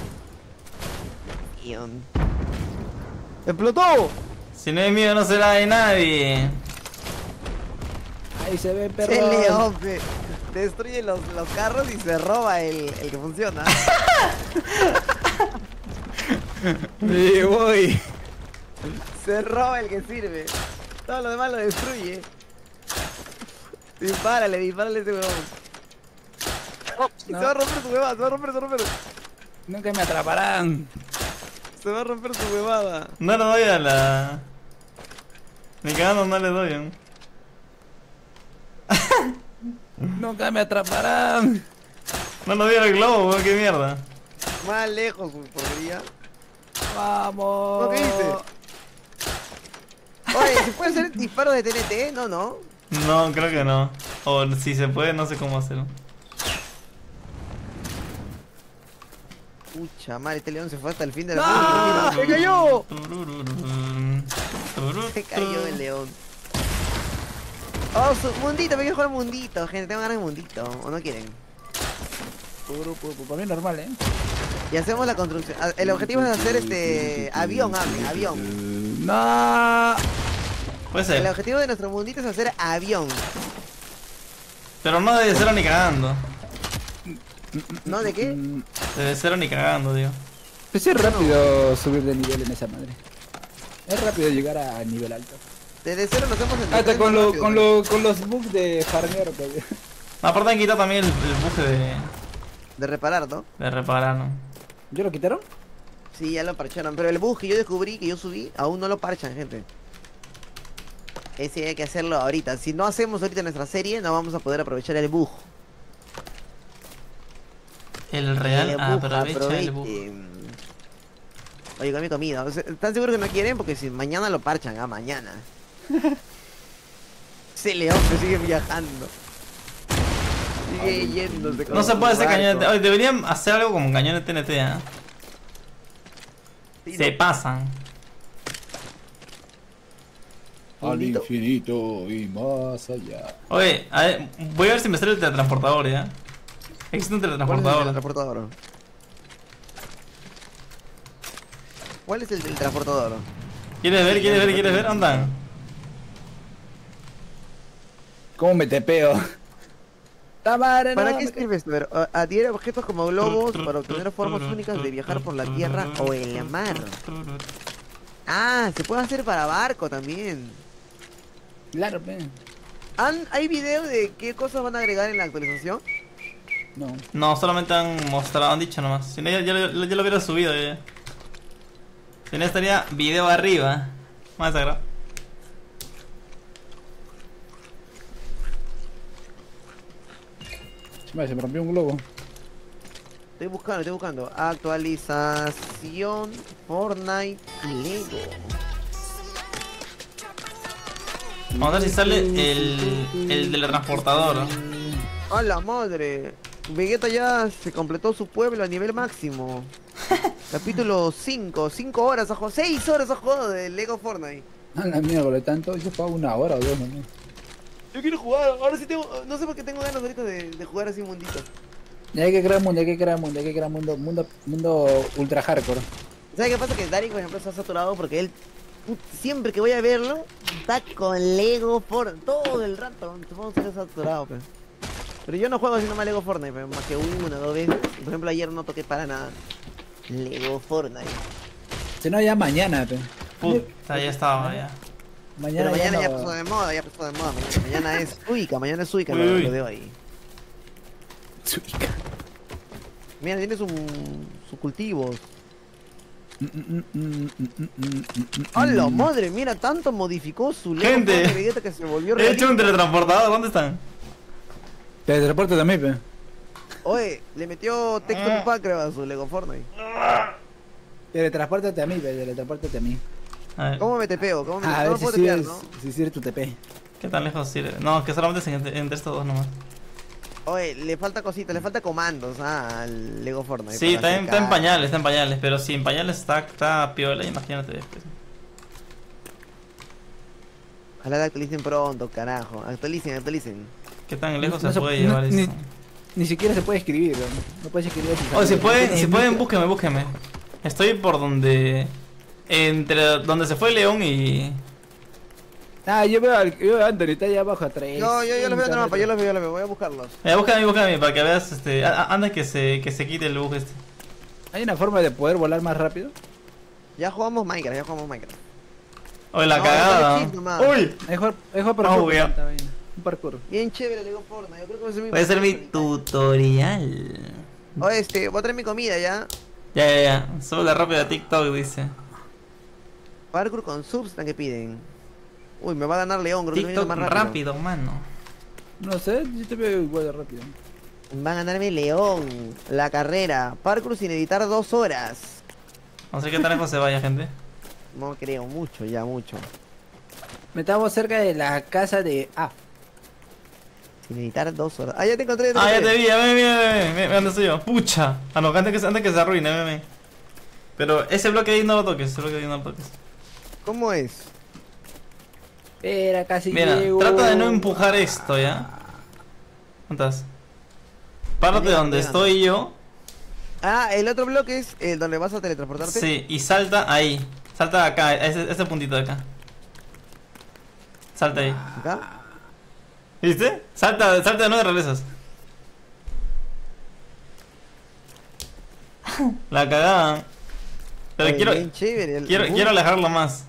Guión. ¡Explotó! Si no es mío, no será de nadie. Ahí se ve, perro. El león pe- destruye los, los carros y se roba el, el que funciona. Me voy. Se roba el que sirve. Todo lo demás lo destruye. Dispárale, dispárale a ese huevón. Se No. va a romper su huevada, se va a romper, se va a romper. Nunca me atraparán. Se va a romper su huevada. No le doy a la... Ni cagando no le doy, ¿eh? Nunca me atraparán. No nos dieron el globo, weón, qué mierda. Más lejos, su porquería. Vamos. ¿No qué dice? Oye, ¿se puede hacer disparos de T N T? No, no. No, creo que no. O si se puede, no sé cómo hacerlo. Pucha madre, este león se fue hasta el fin de ¡No! la ¡Se cayó! Se Se cayó el león. Oh, su mundito, me quiero jugar mundito, gente. Tengo ganas de mundito. ¿O no quieren? Puro, puro, puro. Para mí normal, ¿eh? Y hacemos la construcción. Ah, el objetivo es hacer este avión, hable, avión. No. Puede El ser. objetivo de nuestro mundito es hacer avión. Pero no de cero ni cagando. ¿No? ¿De qué? De cero ni cagando, tío. Pues es rápido subir de nivel en esa madre. Es rápido llegar a nivel alto. Desde cero nos hacemos el Hasta con, lo, rápido, con, ¿no? lo, con los bugs de farmear todavía. Aparte han quitado también el, el buje de, De reparar, ¿no? de reparar, ¿no? ¿Yo lo quitaron? Sí, ya lo parcharon. Pero el bug que yo descubrí, que yo subí, aún no lo parchan, gente. Ese hay que hacerlo ahorita. Si no hacemos ahorita nuestra serie, no vamos a poder aprovechar el bug. El real El bug, aprovecha el aproveche. buje. Oye, con mi comida. O sea, ¿están seguros que no quieren? Porque si mañana lo parchan, ah, mañana. Ese león que sigue viajando. Sigue yéndose. No se puede hacer barco. cañón de T N T. Oye, deberían hacer algo como cañón de T N T, ¿eh? Sí, Se no. pasan. Al Invito. infinito y más allá. Oye, a ver, voy a ver si me sale el teletransportador, ¿ya? Existe un ¿Cuál es el teletransportador. teletransportador? ¿Cuál es el del transportador? ¿Quieres ver? ¿Quieres ver? ¿Quieres ver? Andan. ¿Cómo me tepeo? Tamara, ¿Para no, qué me- sirve esto? A ver, a- adhiere objetos como globos para obtener formas únicas de viajar por la tierra o el mar. Ah, se puede hacer para barco también. Claro, pe. ¿Han- ¿Hay video de qué cosas van a agregar en la actualización? No. No, solamente han mostrado, han dicho nomás. Si no, ya, ya, lo- ya lo hubiera subido ya. Si no, estaría video arriba. Más sagrado. Vaya, se me rompió un globo. Estoy buscando, estoy buscando. Actualización Fortnite Lego. Vamos a ver si sale el, el teletransportador. ¡A la madre! Vegeta ya se completó su pueblo a nivel máximo. Capítulo cinco, cinco horas a juego, seis horas a juego de Lego Fortnite. A la mierda, de tanto. Yo pago una hora o dos, ¿no? Yo quiero jugar, ahora sí tengo, no sé por qué tengo ganas ahorita de, de jugar así mundito. Ya hay que crear mundo, hay que crear mundo, hay que crear mundo, mundo, mundo ultra hardcore. ¿Sabes qué pasa? Que Dari, por ejemplo, está saturado porque él, put- siempre que voy a verlo, está con Lego Fortnite, todo el rato, supongo que está saturado, pues. Pero yo no juego así nomás Lego Fortnite, pues, más que una o dos veces. Y, por ejemplo, ayer no toqué para nada Lego Fortnite. Si no, ya mañana, pe. Puta, ya estaba ya. Mañana, Pero mañana ya, no- pasó de moda, ya pasó de moda. Mañana, mañana es Suica, mañana es Suica, Uy, lo, uy. lo veo ahí. Suica. Mira, tiene su, sus cultivos. ¡A la madre! Mira, tanto modificó su Lego Gente. Fortnite Vegeta que se volvió He hecho un realista. teletransportador, ¿dónde están? Teletransporte también, pe. Oye, le metió texture pack creo a su Lego Fortnite. Teletranspórtate a mí, pe. Teletranspórtate a mí. A ver, ¿Cómo me tepeo? ¿Cómo me A tepeo? ver No si puedo sí tepear, es, ¿no? si sí eres tu T P. ¿qué tan lejos sirve? No, que solamente es entre, entre estos dos nomás. Oye, le falta cositas, le falta comandos ah, al Lego Fortnite. Sí, para está en, está en acercar. pañales, está en pañales, pero si en pañales está, está piola, imagínate después. Ojalá la actualicen pronto, carajo. Actualicen, actualicen. ¿Qué tan lejos No se se- puede no- llevar ni- esto? Ni siquiera se puede escribir, ¿no? No puedes escribir así. Oh, si pueden, Ni- si pueden, búsqueme, búsqueme. Estoy por donde... Entre donde se fue León y... Ah, yo veo, al, yo veo a Anthony, está allá abajo a tres. No, yo, yo los veo en el mapa, yo los veo, yo los veo. Voy a buscarlos. Eh, búscame, búscame para que veas, este... a- a- Antes que se, que se quite el bug este. ¿Hay una forma de poder volar más rápido? Ya jugamos Minecraft, ya jugamos Minecraft. Oye, la No, cagada. dale chip nomás. Uy, Hay jugar, hay jugar No, parkour. güey. está bien. Un parkour. Bien chévere Lego Fortnite. Yo creo que va a ser mi puede ser mi favorito. tutorial. Oye, este, voy a traer mi comida ya. Ya, ya, ya. Sube rápido a TikTok, dice. Parkour con substan que piden. Uy, me va a ganar León, creo que viene TikTok más rápido. rápido. mano. No sé, yo te veo igual de rápido. Va a ganarme León. La carrera. Parkour sin editar dos horas. No sé qué tan lejos se vaya, gente. No creo, mucho, ya mucho. Estamos cerca de la casa de... Ah, Sin editar dos horas. Ah, ya te encontré. Ah, ya te encontré. vi, ya ven, ven, ven, ven, ¿dónde estoy yo? Pucha. Ah, no, antes que, se- antes que se arruine, ven, ven. Pero ese bloque ahí no lo toques, ese bloque ahí no lo toques. ¿Cómo es? espera, casi Mira, llego. trata de no empujar esto, ¿ya? ¿Dónde estás? Párate Llegando, donde llegando. estoy yo. Ah, el otro bloque es el donde vas a teletransportarte. Sí, y salta ahí. Salta acá, a ese, ese puntito de acá. Salta ahí. Acá. ¿Viste? Salta, salta de nuevo y regresas. La cagada. Pero Oye, quiero, bien chévere. el- quiero, el quiero bus. alejarlo más.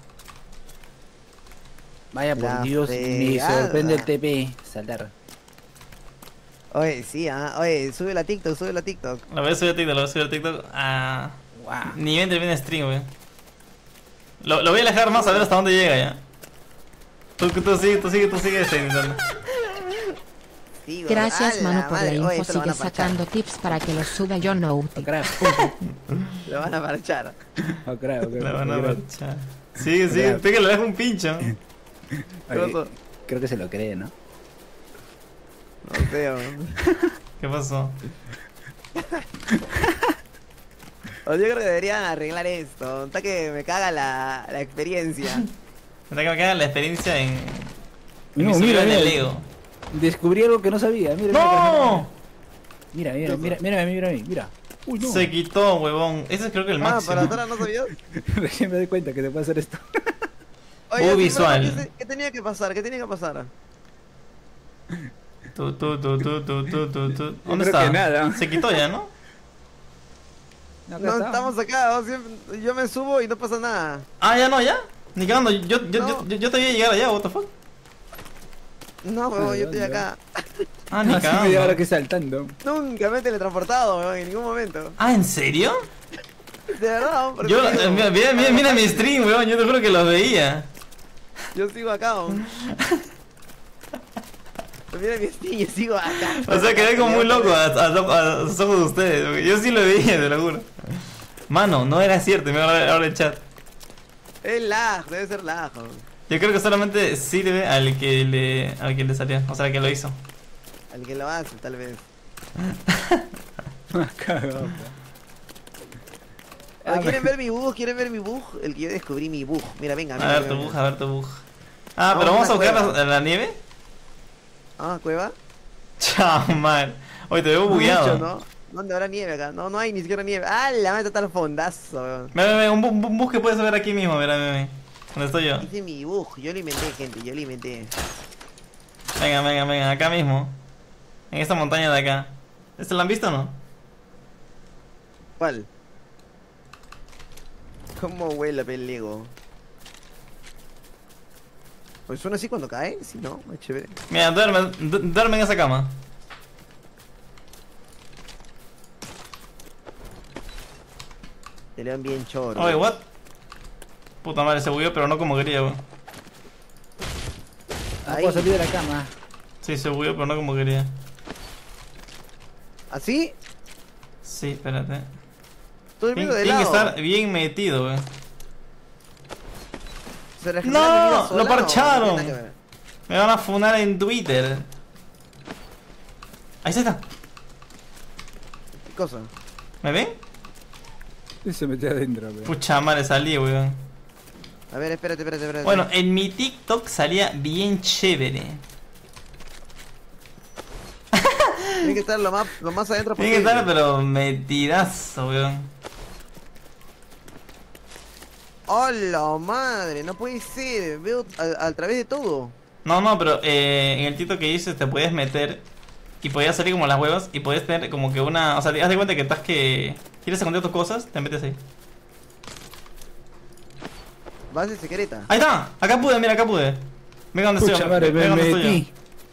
Vaya por La Dios, me fregada. sorprende el T P. Saltar. Oye, sí, ah. Oye, sube la TikTok, sube la TikTok. Lo voy a subir a TikTok, lo voy a subir a TikTok a Wow. nivel de bien stream, wey. Lo, lo voy a alejar más a ver hasta dónde llega ya. Tú, tú sigue, tú sigue, tú sigue este, intentando. testigos. Gracias ¡A mano por la madre! Oye, info, esto lo van sigue a parchar. sacando tips para que los suba yo no Oh, útil. crap. Lo van a parchar. Oh, crap, oh, crap, La van a oh, crap. marchar. Sigue, sigue, Crap. pégale, le dejo un pincho. Oye, pasó? creo que se lo cree, ¿no? No sé, weón. ¿Qué pasó? O yo creo que deberían arreglar esto. Está que me caga la, la experiencia. Me da que me queda la experiencia en. en No, mi servidor mira, de mira. Lego. Descubrí algo que no sabía. Mira, ¡No! Mira, mira, mira, mira, mira, mira, mira, mira. Uy, no. Se quitó, huevón. Ese es creo que el Ah, máximo. para atrás no sabía. Recién me doy cuenta que te puede hacer esto. Oye, Muy sí, pero, visual. ¿qué, se- ¿Qué tenía que pasar? ¿Qué tenía que pasar? Tu, tu, tu, tu, tu, tu, tu, tu. ¿Dónde creo está? que nada. Se quitó ya, ¿no? No, acá No, está. estamos acá. ¿no? Siempre- yo me subo y no pasa nada. Ah, ya no, ya. Ni cagando. Yo, yo, yo, No. yo, yo te voy a llegar allá, what the fuck. No, weón, yo estoy ¿dónde? acá. Ah, ni Hace media hora cagando. que saltando. Nunca me he teletransportado, weón, en ningún momento. Ah, ¿en serio? De verdad, weón, porque Yo, digo, eh, mira, mira, mira, mira mi stream, weón. Yo te juro que los veía. Yo sigo acá, weón. Mira mi stream, yo sigo acá. O sea, quedé como muy loco a, a, a los ojos de ustedes. Porque yo sí lo veía, te lo juro. Mano, no era cierto. Me ahora ahora el chat. Es lag, debe ser lag, weón. Yo creo que solamente sirve al que le, al que le salió. O sea, al que lo hizo. Al que lo hace, tal vez. Cagado. Ah, ¿Quieren ver mi bug? ¿Quieren ver mi bug? El que yo descubrí mi bug. Mira, venga, A mira. ver mira, tu bug, mira. a ver tu bug. Ah, Vamos pero a vamos a una buscar cueva. la, la nieve. Ah, ¿cueva? Chamal. Oye, te veo Mucho, bugueado. ¿no? ¿Dónde habrá nieve acá? No, no hay ni siquiera nieve. Ah, la meta está al fondazo, weón. Ve, ve, ve, un, bu- un bug que puedes ver aquí mismo, mira, mira, mira. ¿Dónde estoy yo? Hice mi bug, yo lo inventé, gente, yo lo inventé. Venga, venga, venga, acá mismo. En esta montaña de acá. ¿Este lo han visto o no? ¿Cuál? ¿Cómo huele el Lego? Pues suena así cuando cae, si no, es chévere. Mira, duerme, du- duerme en esa cama. Te lean bien choro. Oye, what? Puta madre, se bugueó, pero no como quería, weón. No Ahí. puedo salir de la cama. Sí, se bugueó, pero no como quería. ¿Así? Sí, espérate. Todo el Tien- mundo de Tiene que lado. estar bien metido, weón. ¿Se regenera ¡No! mi vida ¡Lo sola o no parcharon! tiene nada que ver? Me van a funar en Twitter. Ahí se está. ¿Qué cosa? ¿Me ven? Y se metió adentro, weón. Pucha madre, salí, weón. A ver, espérate, espérate, espérate. Bueno, en mi TikTok salía bien chévere. Tiene que estar lo más, lo más adentro Tiene que posible. estar, pero metidazo, weón. ¡Hola, madre! No puede ser. Veo a, a través de todo. No, no, pero eh, en el TikTok que hice te podías meter y podías salir como las huevas y podías tener como que una... O sea, haz de cuenta que estás que... ¿Quieres esconder tus cosas? Te metes ahí. Base secreta. ¡Ahí está! Acá pude, mira, acá pude. Venga donde Pucha estoy. madre, Venga me donde estoy yo. metí.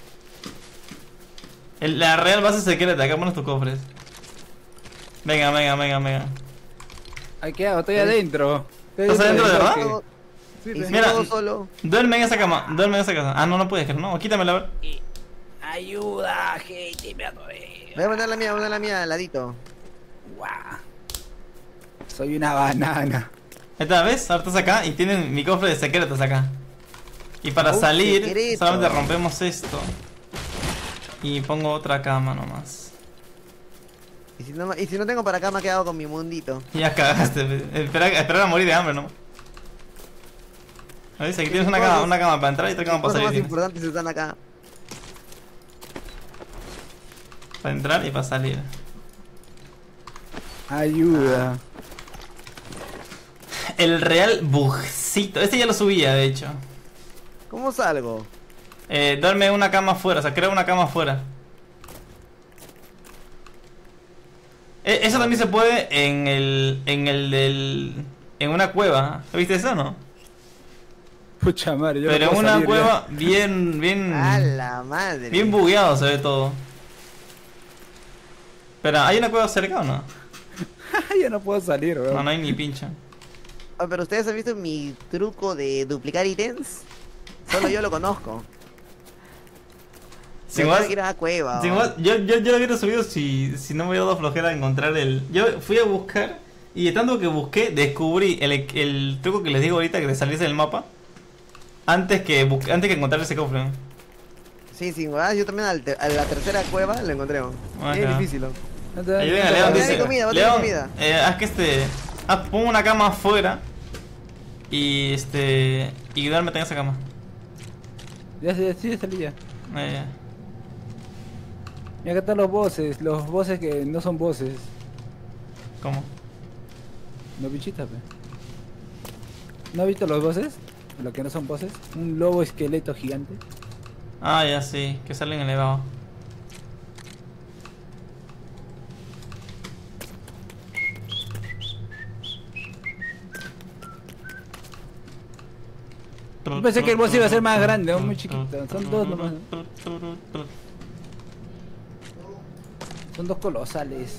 El- La real base secreta, acá pones tus cofres. Venga, venga, venga, venga. Ahí quedado, estoy adentro. Estoy ¿Estás adentro de del verdad? bloque. Todo- Sí, y sí. si Mira. todo solo. Duerme en esa cama, duerme en esa casa. Ah, no, no puedes, no, quítamela, a ver. Ayuda, gente, me adoré. Voy a poner la mía, voy a poner la mía al ladito. Guau. Soy una banana. Ahí está, ¿ves? Ahora estás acá y tienen mi cofre de secretos acá. Y para Oh, salir, secreto. solamente rompemos esto. Y pongo otra cama nomás. Y si no, y si no tengo para acá, me he quedado con mi mundito. Y ya cagaste, pe- espera, espera a morir de hambre, ¿no? ¿Ves? Aquí tienes una cama, una cama para entrar y otra Las cama para cosas más salir. importantes están acá. Para entrar y para salir. Ayuda. El real bugcito. Este ya lo subía, de hecho. ¿Cómo salgo? Eh, duerme en una cama afuera, o sea, crea una cama afuera. Eh, eso también se puede en el. en el del. en una cueva. ¿Viste eso o no? Pucha madre, yo no Pero en puedo una salir cueva bien. bien. A la madre. bien bugueado se ve todo. Espera, ¿hay una cueva cerca o no? ya. ya no puedo salir, weón. No, no hay ni pincha. Ah, pero ustedes han visto mi truco de duplicar ítems. Solo yo lo conozco. Sin Yo más, tengo que ir a la cueva. sin oh. más, yo, yo, yo lo hubiera subido si, si no me hubiera dado flojera encontrar el... Yo fui a buscar y de tanto que busqué descubrí el, el truco que les digo ahorita que te saliese del mapa antes que bus- antes que encontrar ese cofre. ¿No? Sí, sin huevadas, yo también al te- a la tercera cueva lo encontré. oh. Ah, Es claro. difícil. oh. No te- Ayuden no a te- León, Botella dice. de comida, botella de León, comida. eh, haz que este... Haz, pon una cama afuera y este... y duérmete en esa cama. Ya, ya, sí, ya salí ya. Ahí, ya. Y acá están los bosses, los bosses que no son bosses. ¿Cómo? Los bichitas, pe. ¿No has visto los bosses? Los que no son bosses. Un lobo esqueleto gigante. Ah, ya sí, que salen elevados. Yo pensé que el boss iba a ser más grande, ¿no? Muy chiquito. Son dos nomás. Son dos colosales.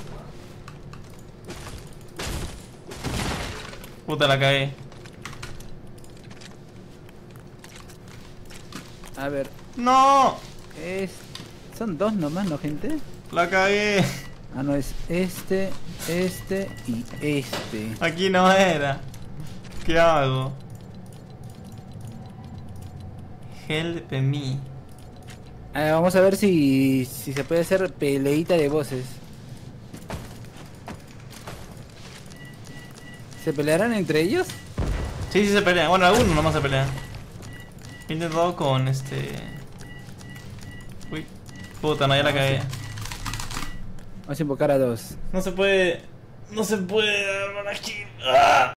Puta, la cagué. A ver, ¡No! es... son dos nomás, ¿no, gente? La cagué. Ah, no, es este, este y este. Aquí no era. ¿Qué hago? Help me. A ver, vamos a ver si, si se puede hacer peleita de voces. ¿Se pelearán entre ellos? Sí, sí se pelean. Bueno, algunos nomás se pelean. He intentado con este... Uy. Puta, no, ya la cagué. Vamos a invocar a dos. No se puede... No se puede... Aquí. ¡Ah!